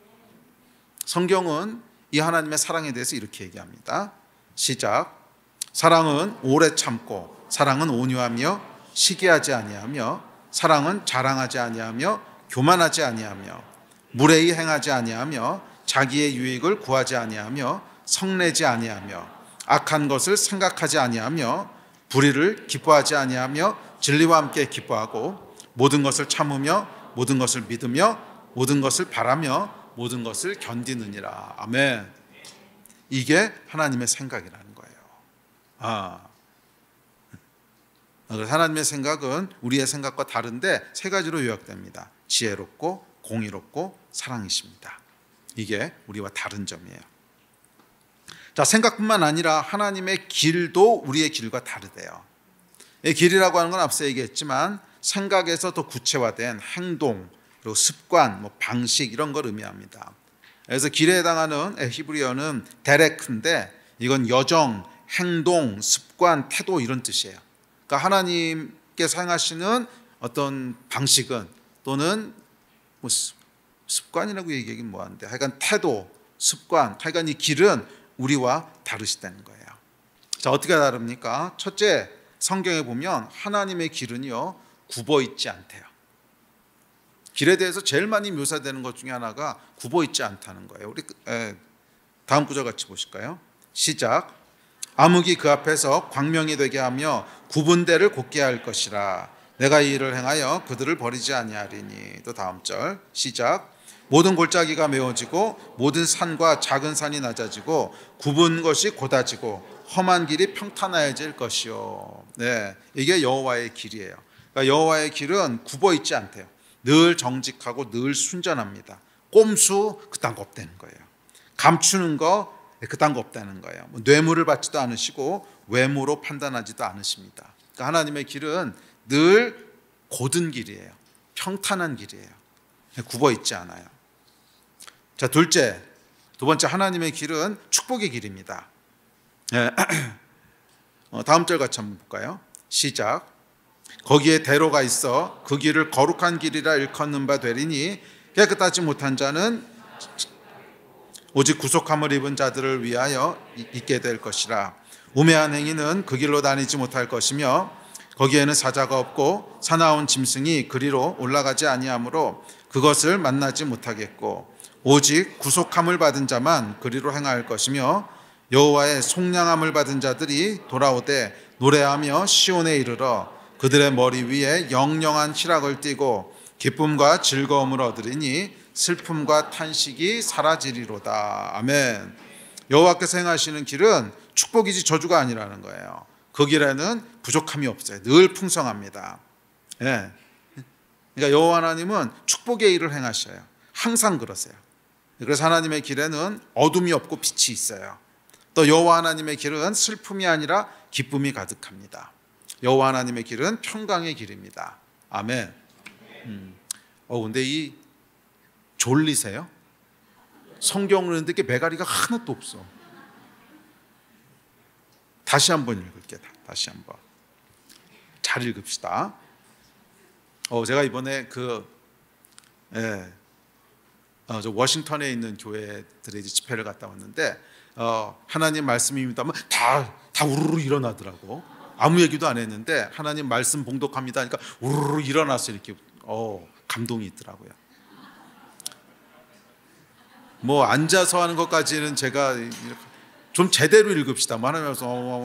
성경은 이 하나님의 사랑에 대해서 이렇게 얘기합니다. 시작. 사랑은 오래 참고 사랑은 온유하며 시기하지 아니하며 사랑은 자랑하지 아니하며 교만하지 아니하며 무례히 행하지 아니하며 자기의 유익을 구하지 아니하며 성내지 아니하며 악한 것을 생각하지 아니하며 불의를 기뻐하지 아니하며 진리와 함께 기뻐하고 모든 것을 참으며 모든 것을 믿으며 모든 것을 바라며 모든 것을 견디느니라. 아멘. 이게 하나님의 생각이라는 거예요. 하나님의 생각은 우리의 생각과 다른데 세 가지로 요약됩니다. 지혜롭고 공의롭고 사랑이십니다. 이게 우리와 다른 점이에요. 자, 생각뿐만 아니라 하나님의 길도 우리의 길과 다르대요. 이 길이라고 하는 건 앞서 얘기했지만 생각에서 더 구체화된 행동, 그리고 습관, 방식 이런 걸 의미합니다. 그래서 길에 해당하는 히브리어는 데레크인데 이건 여정, 행동, 습관, 태도 이런 뜻이에요. 그러니까 하나님께서 행하시는 어떤 방식은 또는 습관이라고 얘기하긴 뭐한데 하여간 태도, 습관, 하여간 이 길은 우리와 다르시다는 거예요. 자, 어떻게 다릅니까? 첫째, 성경에 보면 하나님의 길은요, 굽어 있지 않대요. 길에 대해서 제일 많이 묘사되는 것 중에 하나가 굽어 있지 않다는 거예요. 우리 다음 구절 같이 보실까요? 시작. 암흑이 그 앞에서 광명이 되게 하며 굽은 데를 곧게 할 것이라. 내가 이 일을 행하여 그들을 버리지 아니하리니. 또 다음 절 시작. 모든 골짜기가 메워지고 모든 산과 작은 산이 낮아지고 굽은 것이 곧아지고 험한 길이 평탄해질 것이요. 네, 이게 여호와의 길이에요. 그러니까 여호와의 길은 굽어 있지 않대요. 늘 정직하고 늘 순전합니다. 꼼수 그딴 거 없다는 거예요. 감추는 거 그딴 거 없다는 거예요. 뇌물을 받지도 않으시고 외모로 판단하지도 않으십니다. 그러니까 하나님의 길은 늘 곧은 길이에요. 평탄한 길이에요. 굽어 있지 않아요. 자, 두 번째 하나님의 길은 축복의 길입니다. 다음 절 같이 한번 볼까요? 시작. 거기에 대로가 있어 그 길을 거룩한 길이라 일컫는 바 되리니 깨끗하지 못한 자는 오직 구속함을 입은 자들을 위하여 있게 될 것이라. 우매한 행위는 그 길로 다니지 못할 것이며 거기에는 사자가 없고 사나운 짐승이 그리로 올라가지 아니하므로 그것을 만나지 못하겠고 오직 구속함을 받은 자만 그리로 행할 것이며 여호와의 속량함을 받은 자들이 돌아오되 노래하며 시온에 이르러 그들의 머리 위에 영영한 희락을 띠고 기쁨과 즐거움을 얻으리니 슬픔과 탄식이 사라지리로다. 아멘. 여호와께서 행하시는 길은 축복이지 저주가 아니라는 거예요. 그 길에는 부족함이 없어요. 늘 풍성합니다. 예. 그러니까 여호와 하나님은 축복의 일을 행하셔요. 항상 그러세요. 그래서 하나님의 길에는 어둠이 없고 빛이 있어요. 또 여호와 하나님의 길은 슬픔이 아니라 기쁨이 가득합니다. 여호와 하나님의 길은 평강의 길입니다. 아멘. 근데 이 졸리세요? 성경을 읽는데 메가리가 하나도 없어. 다시 한번 읽을게요. 다시 한번. 잘 읽읍시다. 제가 이번에 저 워싱턴에 있는 교회들의 집회를 갔다 왔는데 하나님 말씀입니다 하면 다 우르르 일어나더라고. 아무 얘기도 안 했는데 하나님 말씀 봉독합니다 하니까 우르르 일어나서 이렇게 감동이 있더라고요. 뭐 앉아서 하는 것까지는 제가 좀 제대로 읽읍시다. 하나님께서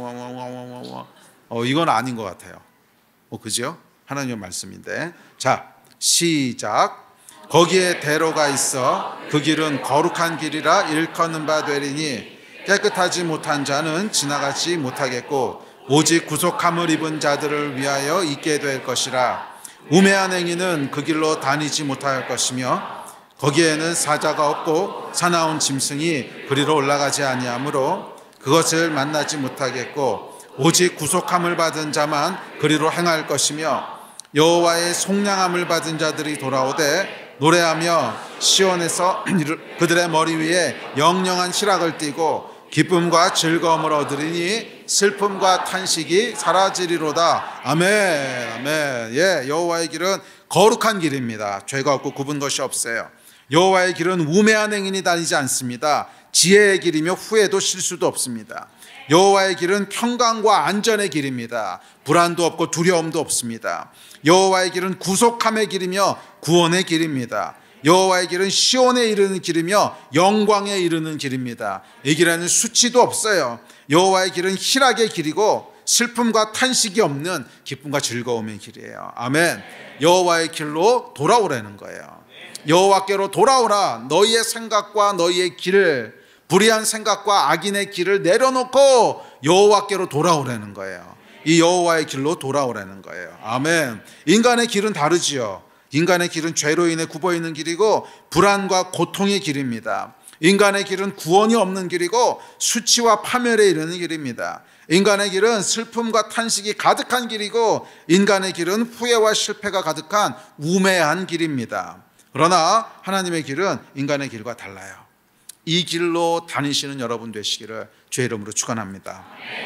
이건 아닌 것 같아요. 그죠? 하나님의 말씀인데. 자, 시작. 거기에 대로가 있어 그 길은 거룩한 길이라 일컫는 바 되리니 깨끗하지 못한 자는 지나가지 못하겠고 오직 구속함을 입은 자들을 위하여 있게 될 것이라. 우매한 행위는 그 길로 다니지 못할 것이며 거기에는 사자가 없고 사나운 짐승이 그리로 올라가지 아니하므로 그것을 만나지 못하겠고 오직 구속함을 받은 자만 그리로 행할 것이며 여호와의 속량함을 받은 자들이 돌아오되 노래하며 시온에서 그들의 머리 위에 영영한 희락을 띠고 기쁨과 즐거움을 얻으리니 슬픔과 탄식이 사라지리로다. 아멘. 아멘. 예, 여호와의 길은 거룩한 길입니다. 죄가 없고 굽은 것이 없어요. 여호와의 길은 우매한 행인이 다니지 않습니다. 지혜의 길이며 후회도 실수도 없습니다. 여호와의 길은 평강과 안전의 길입니다. 불안도 없고 두려움도 없습니다. 여호와의 길은 구속함의 길이며 구원의 길입니다. 여호와의 길은 시온에 이르는 길이며 영광에 이르는 길입니다. 이 길에는 수치도 없어요. 여호와의 길은 희락의 길이고 슬픔과 탄식이 없는 기쁨과 즐거움의 길이에요. 아멘. 여호와의 길로 돌아오라는 거예요. 여호와께로 돌아오라. 너희의 생각과 너희의 길을, 불의한 생각과 악인의 길을 내려놓고 여호와께로 돌아오라는 거예요. 이 여호와의 길로 돌아오라는 거예요. 아멘. 인간의 길은 다르지요. 인간의 길은 죄로 인해 굽어 있는 길이고 불안과 고통의 길입니다. 인간의 길은 구원이 없는 길이고 수치와 파멸에 이르는 길입니다. 인간의 길은 슬픔과 탄식이 가득한 길이고 인간의 길은 후회와 실패가 가득한 우매한 길입니다. 그러나 하나님의 길은 인간의 길과 달라요. 이 길로 다니시는 여러분 되시기를 주의 이름으로 축원합니다.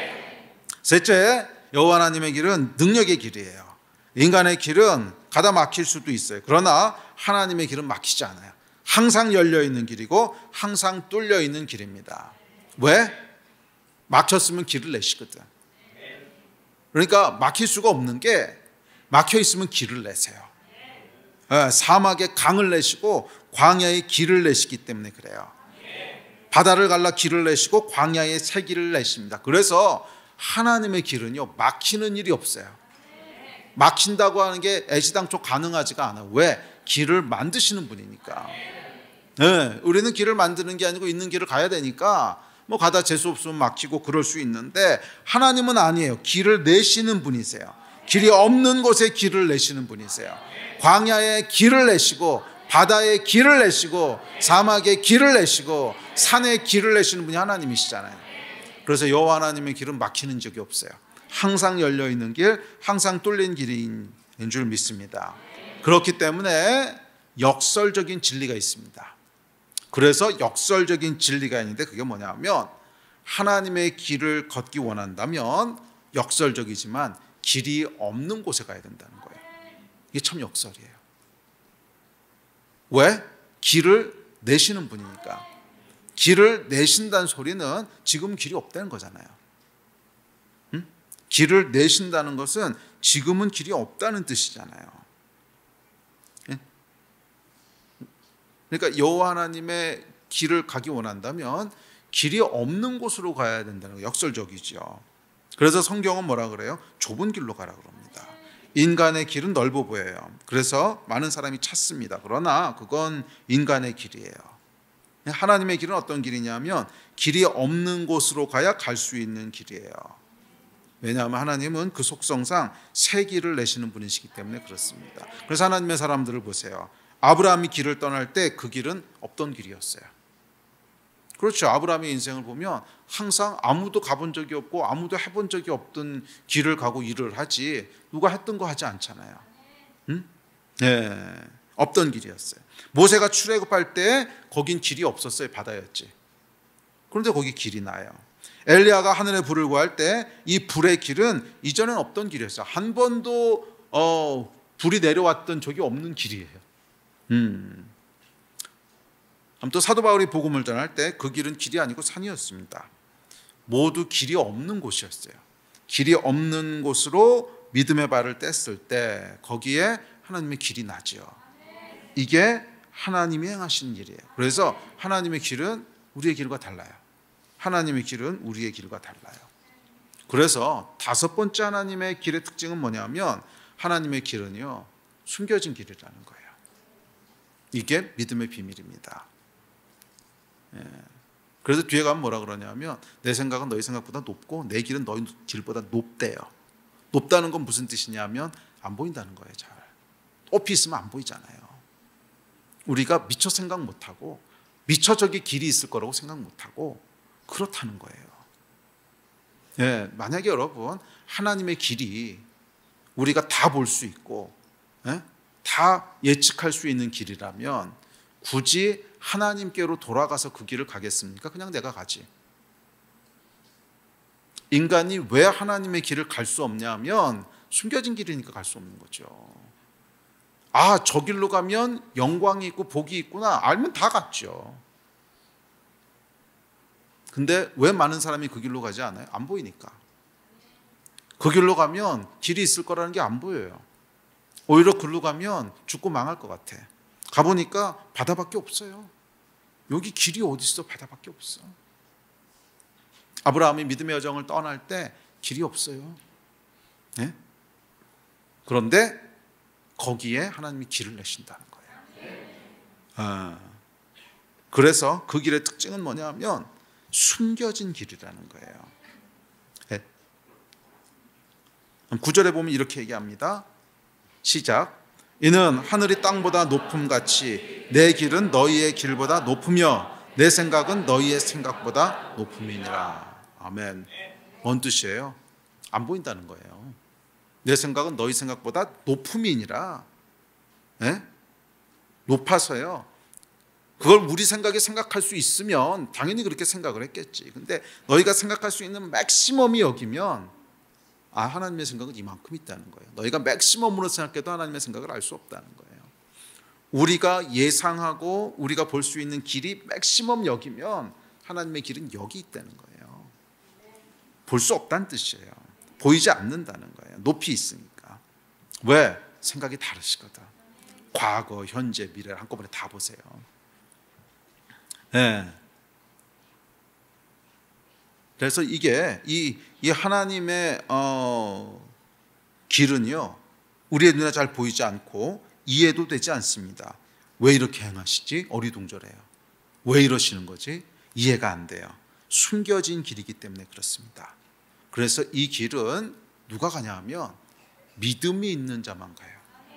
셋째, 여호와 하나님의 길은 능력의 길이에요. 인간의 길은 가다 막힐 수도 있어요. 그러나 하나님의 길은 막히지 않아요. 항상 열려 있는 길이고 항상 뚫려 있는 길입니다. 왜? 막혔으면 길을 내시거든. 그러니까 막힐 수가 없는 게 막혀 있으면 길을 내세요. 사막에 강을 내시고 광야에 길을 내시기 때문에 그래요. 바다를 갈라 길을 내시고 광야에 새 길을 내십니다. 그래서 하나님의 길은요, 막히는 일이 없어요. 막힌다고 하는 게 애시당초 가능하지가 않아요. 왜? 길을 만드시는 분이니까. 우리는 길을 만드는 게 아니고 있는 길을 가야 되니까 뭐 가다 재수 없으면 막히고 그럴 수 있는데, 하나님은 아니에요. 길을 내시는 분이세요. 길이 없는 곳에 길을 내시는 분이세요. 광야에 길을 내시고 바다에 길을 내시고 사막에 길을 내시고 산에 길을 내시는 분이 하나님이시잖아요. 그래서 여호와 하나님의 길은 막히는 적이 없어요. 항상 열려있는 길, 항상 뚫린 길인 줄 믿습니다. 그렇기 때문에 역설적인 진리가 있습니다. 그래서 역설적인 진리가 있는데 그게 뭐냐면, 하나님의 길을 걷기 원한다면 역설적이지만 길이 없는 곳에 가야 된다는 거예요. 이게 참 역설이에요. 왜? 길을 내시는 분이니까. 길을 내신다는 소리는 지금 길이 없다는 거잖아요. 길을 내신다는 것은 지금은 길이 없다는 뜻이잖아요. 그러니까 여호와 하나님의 길을 가기 원한다면 길이 없는 곳으로 가야 된다는 거, 역설적이죠. 그래서 성경은 뭐라 그래요? 좁은 길로 가라 그럽니다. 인간의 길은 넓어 보여요. 그래서 많은 사람이 찾습니다. 그러나 그건 인간의 길이에요. 하나님의 길은 어떤 길이냐면 길이 없는 곳으로 가야 갈 수 있는 길이에요. 왜냐하면 하나님은 그 속성상 새 길을 내시는 분이시기 때문에 그렇습니다. 그래서 하나님의 사람들을 보세요. 아브라함이 길을 떠날 때 그 길은 없던 길이었어요. 그렇죠. 아브라함의 인생을 보면 항상 아무도 가본 적이 없고 아무도 해본 적이 없던 길을 가고 일을 하지, 누가 했던 거 하지 않잖아요. 없던 길이었어요. 모세가 출애굽할 때 거긴 길이 없었어요. 바다였지. 그런데 거기 길이 나요. 엘리야가 하늘의 불을 구할 때 이 불의 길은 이전엔 없던 길이었어요. 한 번도 불이 내려왔던 적이 없는 길이에요. 아무튼 사도 바울이 복음을 전할 때 그 길은 길이 아니고 산이었습니다. 모두 길이 없는 곳이었어요. 길이 없는 곳으로 믿음의 발을 뗐을 때 거기에 하나님의 길이 나죠. 이게 하나님이 행하시는 일이에요. 그래서 하나님의 길은 우리의 길과 달라요. 하나님의 길은 우리의 길과 달라요. 그래서 다섯 번째 하나님의 길의 특징은 뭐냐면, 하나님의 길은요, 숨겨진 길이라는 거예요. 이게 믿음의 비밀입니다. 그래서 뒤에 가면 뭐라 그러냐면, 내 생각은 너희 생각보다 높고 내 길은 너희 길보다 높대요. 높다는 건 무슨 뜻이냐면 안 보인다는 거예요. 잘 높이 있으면 안 보이잖아요. 우리가 미처 생각 못하고 미처 저기 길이 있을 거라고 생각 못하고 그렇다는 거예요. 만약에 여러분 하나님의 길이 우리가 다 볼 수 있고 다 예측할 수 있는 길이라면 굳이 하나님께로 돌아가서 그 길을 가겠습니까? 그냥 내가 가지. 인간이 왜 하나님의 길을 갈 수 없냐 하면 숨겨진 길이니까 갈 수 없는 거죠. 아, 저 길로 가면 영광이 있고 복이 있구나 알면 다 갔죠. 근데 왜 많은 사람이 그 길로 가지 않아요? 안 보이니까. 그 길로 가면 길이 있을 거라는 게 안 보여요. 오히려 그길로 가면 죽고 망할 것 같아. 가보니까 바다밖에 없어요. 여기 길이 어디 있어? 바다밖에 없어. 아브라함이 믿음의 여정을 떠날 때 길이 없어요. 그런데 거기에 하나님이 길을 내신다는 거예요. 그래서 그 길의 특징은 뭐냐면 숨겨진 길이라는 거예요. 9절에 보면 이렇게 얘기합니다. 시작. 이는 하늘이 땅보다 높음같이 내 길은 너희의 길보다 높으며 내 생각은 너희의 생각보다 높음이니라. 아멘. 뭔 뜻이에요? 안 보인다는 거예요. 내 생각은 너희 생각보다 높음이니라. 높아서요. 그걸 우리 생각에 생각할 수 있으면 당연히 그렇게 생각을 했겠지. 근데 너희가 생각할 수 있는 맥시멈이 여기면 하나님의 생각은 이만큼 있다는 거예요. 너희가 맥시멈으로 생각해도 하나님의 생각을 알 수 없다는 거예요. 우리가 예상하고 우리가 볼 수 있는 길이 맥시멈 여기면 하나님의 길은 여기 있다는 거예요. 볼 수 없다는 뜻이에요. 보이지 않는다는 거예요. 높이 있으니까. 왜? 생각이 다르시거든. 과거, 현재, 미래를 한꺼번에 다 보세요. 네. 그래서 이게 이 하나님의 길은요, 우리의 눈에 잘 보이지 않고 이해도 되지 않습니다. 왜 이렇게 행하시지? 어리둥절해요. 왜 이러시는 거지? 이해가 안 돼요. 숨겨진 길이기 때문에 그렇습니다. 그래서 이 길은 누가 가냐 하면 믿음이 있는 자만 가요.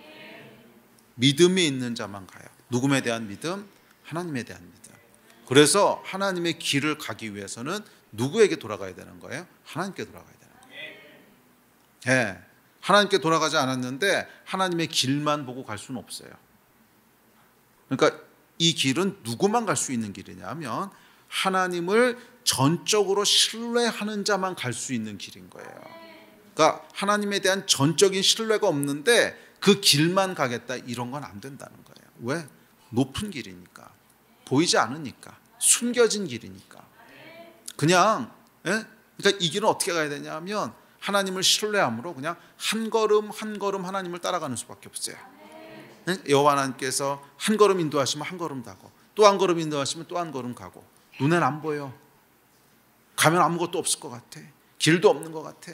믿음이 있는 자만 가요. 누구에 대한 믿음? 하나님에 대한 믿음. 그래서 하나님의 길을 가기 위해서는 누구에게 돌아가야 되는 거예요? 하나님께 돌아가야 되는 거예요. 네. 하나님께 돌아가지 않았는데 하나님의 길만 보고 갈 수는 없어요. 그러니까 이 길은 누구만 갈 수 있는 길이냐 하면 하나님을 전적으로 신뢰하는 자만 갈 수 있는 길인 거예요. 그러니까 하나님에 대한 전적인 신뢰가 없는데 그 길만 가겠다, 이런 건 안 된다는 거예요. 왜? 높은 길이니까, 보이지 않으니까, 숨겨진 길이니까. 그냥 그러니까 이 길은 어떻게 가야 되냐 하면 하나님을 신뢰함으로 그냥 한 걸음 한 걸음 하나님을 따라가는 수밖에 없어요. 여호와 하나님께서 한 걸음 인도하시면 한 걸음 가고, 또 한 걸음 인도하시면 또 한 걸음 가고, 눈엔 안 보여. 가면 아무것도 없을 것 같아. 길도 없는 것 같아.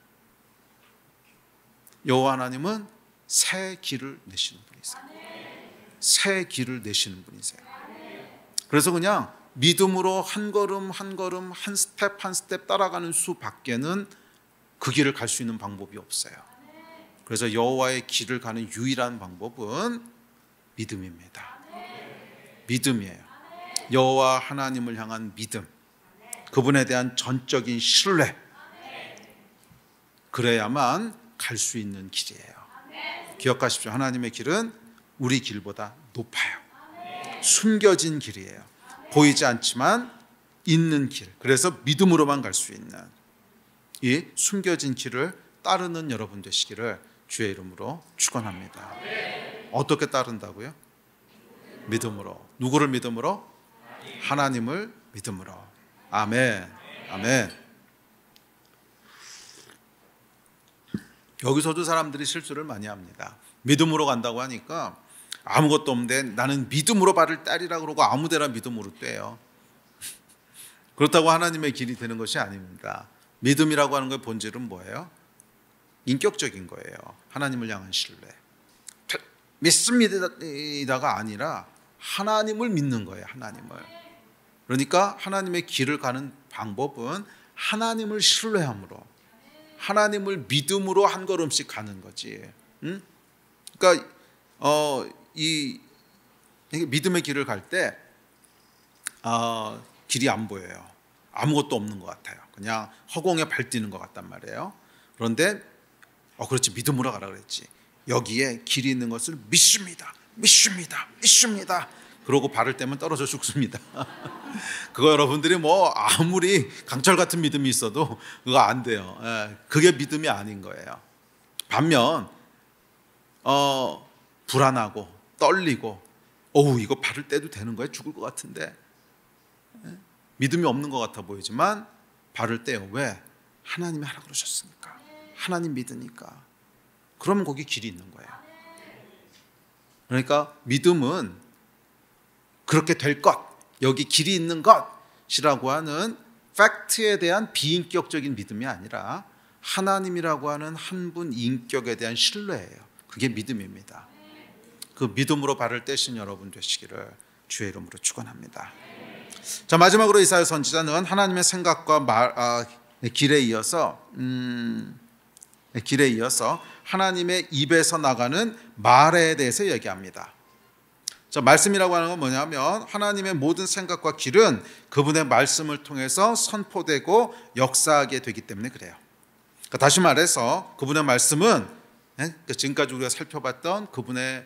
여호와 하나님은 새 길을 내시는 분이세요. 새 길을 내시는 분이세요. 그래서 그냥 믿음으로 한 걸음 한 걸음, 한 스텝 한 스텝 따라가는 수밖에는 그 길을 갈 수 있는 방법이 없어요. 그래서 여호와의 길을 가는 유일한 방법은 믿음입니다. 믿음이에요. 여호와 하나님을 향한 믿음, 그분에 대한 전적인 신뢰, 그래야만 갈 수 있는 길이에요. 기억하십시오. 하나님의 길은 우리 길보다 높아요. 숨겨진 길이에요. 보이지 않지만 있는 길. 그래서 믿음으로만 갈 수 있는 이 숨겨진 길을 따르는 여러분 되시기를 주의 이름으로 축원합니다. 어떻게 따른다고요? 믿음으로. 누구를 믿음으로? 하나님을 믿음으로. 아멘. 아멘. 여기서도 사람들이 실수를 많이 합니다. 믿음으로 간다고 하니까 아무것도 없는데 나는 믿음으로 발을 따리라 그러고 아무데나 믿음으로 떼요. 그렇다고 하나님의 길이 되는 것이 아닙니다. 믿음이라고 하는 것의 본질은 뭐예요? 인격적인 거예요. 하나님을 향한 신뢰. 믿습니다가 아니라 하나님을 믿는 거예요. 하나님을. 그러니까 하나님의 길을 가는 방법은 하나님을 신뢰함으로, 하나님을 믿음으로 한 걸음씩 가는 거지. 그러니까 이 믿음의 길을 갈 때 길이 안 보여요. 아무것도 없는 것 같아요. 그냥 허공에 발 뛰는 것 같단 말이에요. 그런데 그렇지, 믿음으로 가라 그랬지. 여기에 길이 있는 것을 믿습니다. 그러고 발을 떼면 떨어져 죽습니다. 그거 여러분들이 뭐 아무리 강철 같은 믿음이 있어도 그거 안 돼요. 그게 믿음이 아닌 거예요. 반면 불안하고 떨리고 이거 발을 떼도 되는 거야? 죽을 것 같은데, 믿음이 없는 것 같아 보이지만 발을 떼요. 왜? 하나님이 하라 그러셨으니까, 하나님 믿으니까. 그러면 거기 길이 있는 거예요. 그러니까 믿음은 그렇게 될 것, 여기 길이 있는 것이라고 하는 팩트에 대한 비인격적인 믿음이 아니라 하나님이라고 하는 한 분 인격에 대한 신뢰예요. 그게 믿음입니다. 그 믿음으로 발을 떼신 여러분 되시기를 주의 이름으로 축원합니다. 자, 마지막으로 이사야 선지자는 하나님의 생각과 길에 이어서 하나님의 입에서 나가는 말에 대해서 얘기합니다. 자, 말씀이라고 하는 건 뭐냐면 하나님의 모든 생각과 길은 그분의 말씀을 통해서 선포되고 역사하게 되기 때문에 그래요. 그러니까 다시 말해서 그분의 말씀은 지금까지 우리가 살펴봤던 그분의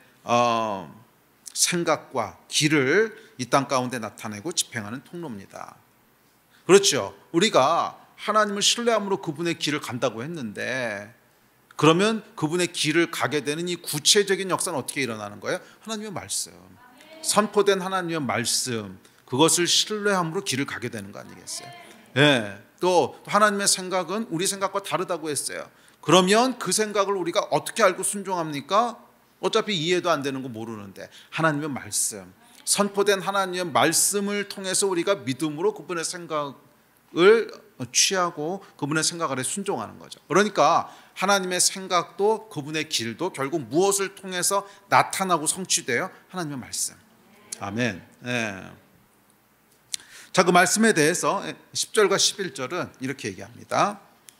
생각과 길을 이 땅 가운데 나타내고 집행하는 통로입니다. 그렇죠. 우리가 하나님을 신뢰함으로 그분의 길을 간다고 했는데 그러면 그분의 길을 가게 되는 이 구체적인 역사는 어떻게 일어나는 거예요? 하나님의 말씀, 선포된 하나님의 말씀, 그것을 신뢰함으로 길을 가게 되는 거 아니겠어요? 예. 또 하나님의 생각은 우리 생각과 다르다고 했어요. 그러면 그 생각을 우리가 어떻게 알고 순종합니까? 어차피 이해도 안 되는 거 모르는데 하나님의 말씀, 선포된 하나님의 말씀을 통해서 우리가 믿음으로 그분의 생각을 취하고 그분의 생각 아래 순종하는 거죠. 그러니까 하나님의 생각도 그분의 길도 결국 무엇을 통해서 나타나고 성취돼요? 하나님의 말씀. 아멘. 예. 자, 그 말씀에 대해서 10절과 11절은 이렇게 얘기합니다.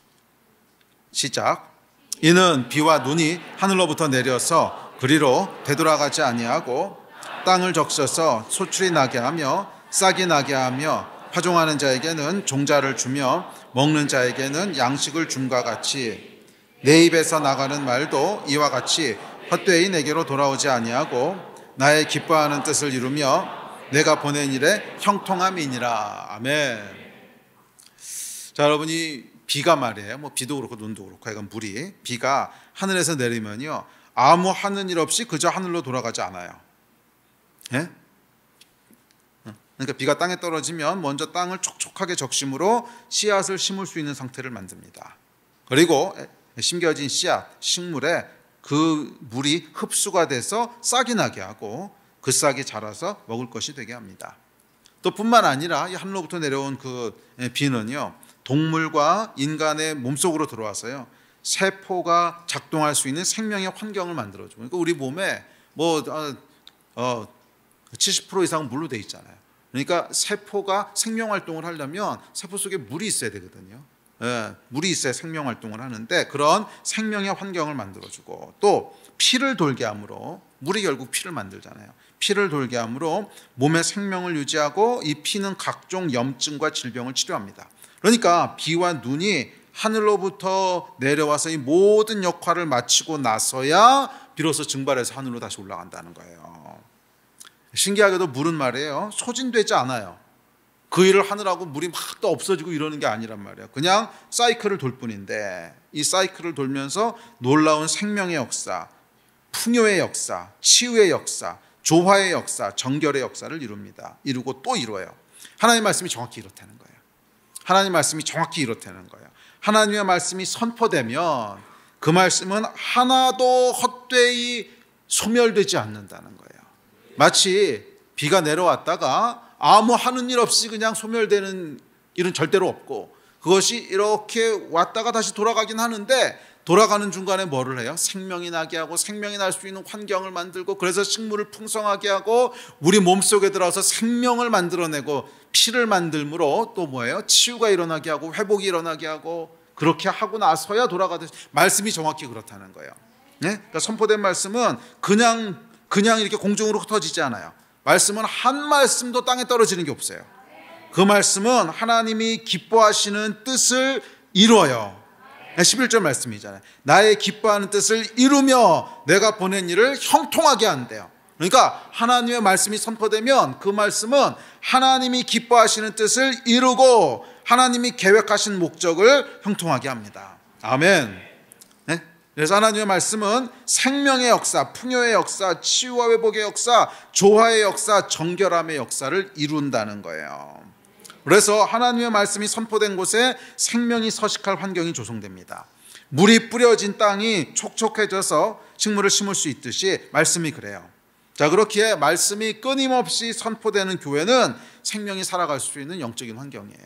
시작. 이는 비와 눈이 하늘로부터 내려서 그리로 되돌아가지 아니하고 땅을 적셔서 소출이 나게 하며 싹이 나게 하며 파종하는 자에게는 종자를 주며 먹는 자에게는 양식을 줌과 같이 내 입에서 나가는 말도 이와 같이 헛되이 내게로 돌아오지 아니하고 나의 기뻐하는 뜻을 이루며 내가 보낸 일에 형통함이니라. 아멘. 자, 여러분이 비가 말이에요. 뭐 비도 그렇고 눈도 그렇고 하여간 물이 비가 하늘에서 내리면요 아무 하는 일 없이 그저 하늘로 돌아가지 않아요. 예? 그러니까 비가 땅에 떨어지면 먼저 땅을 촉촉하게 적심으로 씨앗을 심을 수 있는 상태를 만듭니다. 그리고 심겨진 씨앗, 식물에 그 물이 흡수가 돼서 싹이 나게 하고 그 싹이 자라서 먹을 것이 되게 합니다. 또 뿐만 아니라 이 하늘로부터 내려온 그 비는요 동물과 인간의 몸속으로 들어와서요 세포가 작동할 수 있는 생명의 환경을 만들어주고, 그러니까 우리 몸에 뭐 70% 이상은 물로 돼 있잖아요. 그러니까 세포가 생명 활동을 하려면 세포 속에 물이 있어야 되거든요. 예, 물이 있어야 생명 활동을 하는데 그런 생명의 환경을 만들어주고, 또 피를 돌게 함으로, 물이 결국 피를 만들잖아요. 피를 돌게 함으로 몸의 생명을 유지하고 이 피는 각종 염증과 질병을 치료합니다. 그러니까 비와 눈이 하늘로부터 내려와서 이 모든 역할을 마치고 나서야 비로소 증발해서 하늘로 다시 올라간다는 거예요. 신기하게도 물은 말이에요 소진되지 않아요. 그 일을 하느라고 물이 막 또 없어지고 이러는 게 아니란 말이에요. 그냥 사이클을 돌 뿐인데 이 사이클을 돌면서 놀라운 생명의 역사, 풍요의 역사, 치유의 역사, 조화의 역사, 정결의 역사를 이루고 또 이루어요. 하나님의 말씀이 정확히 이렇다는 거예요. 하나님의 말씀이 정확히 이렇다는 거예요. 하나님의 말씀이 선포되면 그 말씀은 하나도 헛되이 소멸되지 않는다는 거예요. 마치 비가 내려왔다가 아무 하는 일 없이 그냥 소멸되는 일은 절대로 없고, 그것이 이렇게 왔다가 다시 돌아가긴 하는데 돌아가는 중간에 뭐를 해요? 생명이 나게 하고 생명이 날 수 있는 환경을 만들고, 그래서 식물을 풍성하게 하고 우리 몸속에 들어와서 생명을 만들어내고 피를 만들므로 또 뭐예요? 치유가 일어나게 하고 회복이 일어나게 하고, 그렇게 하고 나서야 돌아가듯이 말씀이 정확히 그렇다는 거예요. 네? 그러니까 선포된 말씀은 그냥 이렇게 공중으로 흩어지지 않아요. 말씀은 한 말씀도 땅에 떨어지는 게 없어요. 그 말씀은 하나님이 기뻐하시는 뜻을 이루어요. 11절 말씀이잖아요. 나의 기뻐하는 뜻을 이루며 내가 보낸 일을 형통하게 한대요. 그러니까 하나님의 말씀이 선포되면 그 말씀은 하나님이 기뻐하시는 뜻을 이루고 하나님이 계획하신 목적을 형통하게 합니다. 아멘. 네? 그래서 하나님의 말씀은 생명의 역사, 풍요의 역사, 치유와 회복의 역사, 조화의 역사, 정결함의 역사를 이룬다는 거예요. 그래서 하나님의 말씀이 선포된 곳에 생명이 서식할 환경이 조성됩니다. 물이 뿌려진 땅이 촉촉해져서 식물을 심을 수 있듯이 말씀이 그래요. 자, 그렇기에 말씀이 끊임없이 선포되는 교회는 생명이 살아갈 수 있는 영적인 환경이에요.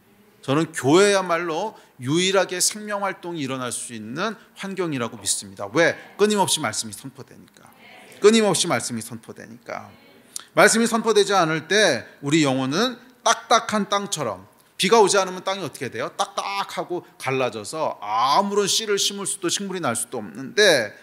저는 교회야말로 유일하게 생명 활동이 일어날 수 있는 환경이라고 믿습니다. 왜? 끊임없이 말씀이 선포되니까. 끊임없이 말씀이 선포되니까. 말씀이 선포되지 않을 때 우리 영혼은 딱딱한 땅처럼, 비가 오지 않으면 땅이 어떻게 돼요? 딱딱하고 갈라져서 아무런 씨를 심을 수도 식물이 날 수도 없는데,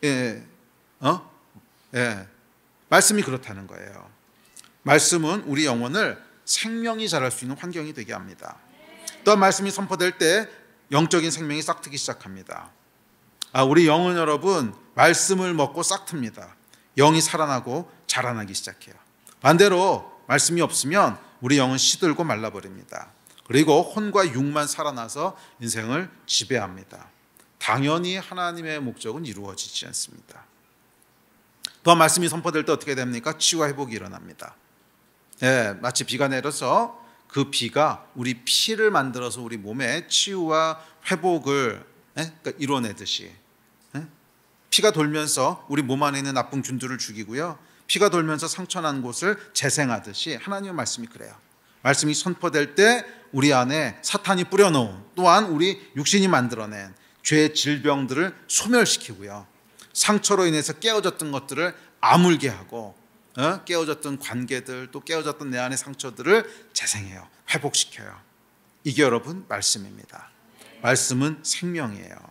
말씀이 그렇다는 거예요. 말씀은 우리 영혼을 생명이 자랄 수 있는 환경이 되게 합니다. 또한 말씀이 선포될 때 영적인 생명이 싹트기 시작합니다. 우리 영혼 여러분, 말씀을 먹고 싹틉니다. 영이 살아나고 자라나기 시작해요. 반대로 말씀이 없으면 우리 영은 시들고 말라버립니다. 그리고 혼과 육만 살아나서 인생을 지배합니다. 당연히 하나님의 목적은 이루어지지 않습니다. 또한 말씀이 선포될 때 어떻게 됩니까? 치유와 회복이 일어납니다. 마치 비가 내려서 그 비가 우리 피를 만들어서 우리 몸에 치유와 회복을 그러니까 이뤄내듯이 피가 돌면서 우리 몸 안에 있는 나쁜 균들을 죽이고요, 피가 돌면서 상처난 곳을 재생하듯이 하나님의 말씀이 그래요. 말씀이 선포될 때 우리 안에 사탄이 뿌려놓은, 또한 우리 육신이 만들어낸 죄의 질병들을 소멸시키고요, 상처로 인해서 깨어졌던 것들을 아물게 하고, 깨어졌던 관계들, 또 깨어졌던 내 안의 상처들을 재생해요, 회복시켜요. 이게 여러분 말씀입니다. 말씀은 생명이에요.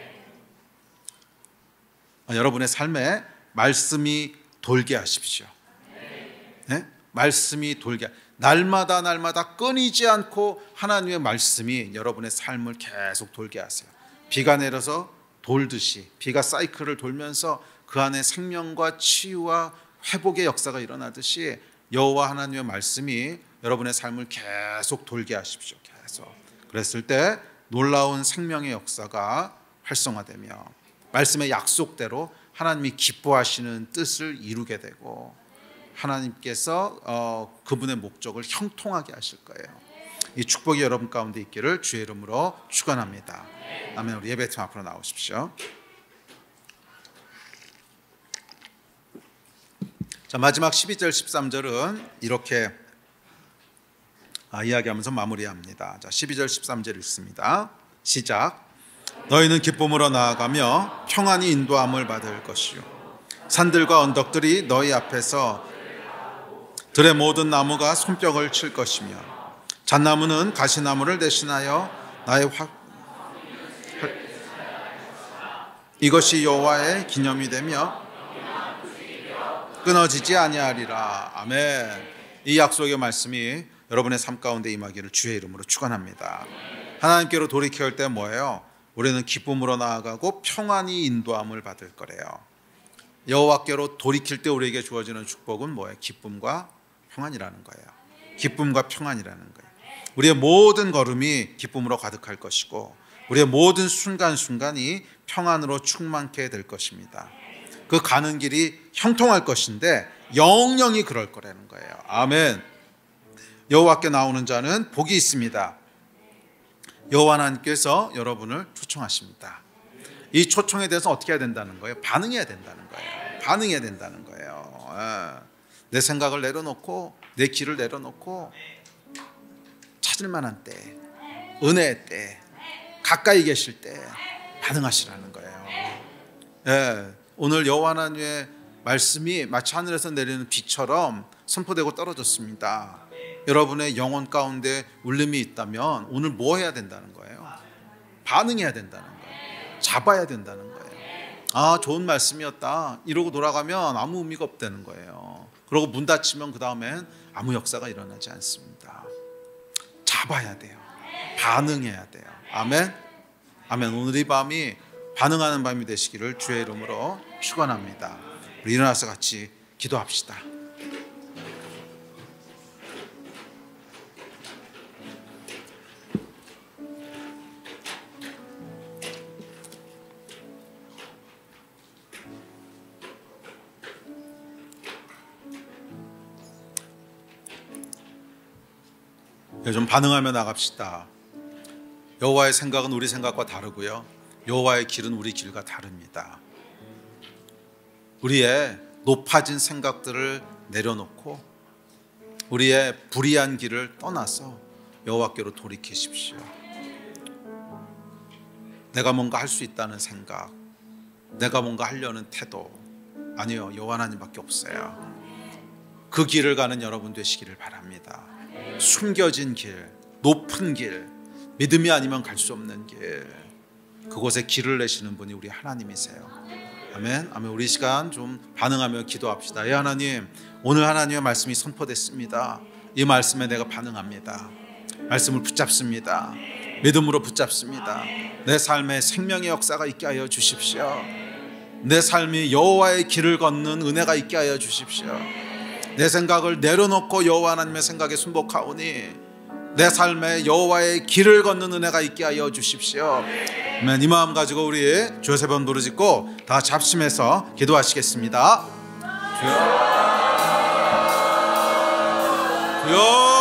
여러분의 삶에 말씀이 돌게 하십시오. 말씀이 돌게, 날마다 끊이지 않고 하나님의 말씀이 여러분의 삶을 계속 돌게 하세요. 비가 내려서 돌듯이 비가 사이클을 돌면서 그 안에 생명과 치유와 회복의 역사가 일어나듯이 여호와 하나님의 말씀이 여러분의 삶을 계속 돌게 하십시오. 계속. 그랬을 때 놀라운 생명의 역사가 활성화되며 말씀의 약속대로 하나님이 기뻐하시는 뜻을 이루게 되고 하나님께서 그분의 목적을 형통하게 하실 거예요. 이 축복이 여러분 가운데 있기를 주의 이름으로 축원합니다. 아멘. 우리 예배팀 앞으로 나오십시오. 자, 마지막 12절 13절은 이렇게 이야기하면서 마무리합니다. 자, 12절 13절 읽습니다. 시작. 너희는 기쁨으로 나아가며 평안히 인도함을 받을 것이요 산들과 언덕들이 너희 앞에서 들의 모든 나무가 손뼉을 칠 것이며 잣나무는 가시나무를 대신하여 나의 이것이 여호와의 기념이 되며 끊어지지 아니하리라. 아멘. 이 약속의 말씀이 여러분의 삶 가운데 임하기를 주의 이름으로 축원합니다. 하나님께로 돌이킬 때 뭐예요? 우리는 기쁨으로 나아가고 평안히 인도함을 받을 거래요. 여호와께로 돌이킬 때 우리에게 주어지는 축복은 뭐예요? 기쁨과 평안이라는 거예요. 기쁨과 평안이라는 거예요. 우리의 모든 걸음이 기쁨으로 가득할 것이고 우리의 모든 순간순간이 평안으로 충만케 될 것입니다. 그 가는 길이 형통할 것인데 영영이 그럴 거라는 거예요. 아멘. 여호와께 나오는 자는 복이 있습니다. 여호와 하나님께서 여러분을 초청하십니다. 이 초청에 대해서 어떻게 해야 된다는 거예요? 반응해야 된다는 거예요. 반응해야 된다는 거예요. 내 생각을 내려놓고 내 길을 내려놓고 찾을 만한 때, 은혜의 때, 가까이 계실 때 반응하시라는 거예요. 오늘 여호와 하나님의 말씀이 마치 하늘에서 내리는 비처럼 선포되고 떨어졌습니다. 여러분의 영혼 가운데 울림이 있다면 오늘 뭐 해야 된다는 거예요? 반응해야 된다는 거예요. 잡아야 된다는 거예요. 좋은 말씀이었다 이러고 돌아가면 아무 의미가 없다는 거예요. 그러고 문 닫히면 그 다음엔 아무 역사가 일어나지 않습니다. 잡아야 돼요. 반응해야 돼요. 아멘. 아멘. 오늘 이 밤이 반응하는 밤이 되시기를 주의 이름으로 축원합니다. 우리 일어나서 같이 기도합시다. 좀 반응하며 나갑시다. 여호와의 생각은 우리 생각과 다르고요, 여호와의 길은 우리 길과 다릅니다. 우리의 높아진 생각들을 내려놓고 우리의 불의한 길을 떠나서 여호와께로 돌이키십시오. 내가 뭔가 할 수 있다는 생각, 내가 뭔가 하려는 태도, 아니요, 여호와 하나님밖에 없어요. 그 길을 가는 여러분 되시기를 바랍니다. 숨겨진 길, 높은 길, 믿음이 아니면 갈 수 없는 길, 그곳에 길을 내시는 분이 우리 하나님이세요. 아멘. 아멘. 우리 시간 좀 반응하며 기도합시다. 예, 하나님, 오늘 하나님의 말씀이 선포됐습니다. 이 말씀에 내가 반응합니다. 말씀을 붙잡습니다. 믿음으로 붙잡습니다. 내 삶에 생명의 역사가 있게 하여 주십시오. 내 삶이 여호와의 길을 걷는 은혜가 있게 하여 주십시오. 내 생각을 내려놓고 여호와 하나님의 생각에 순복하오니 내 삶에 여호와의 길을 걷는 은혜가 있게 하여 주십시오. 아멘. 이 마음 가지고 우리 주여 세 번 부르짖고 다 같이 합심해서 기도하시겠습니다. 주여, 주여.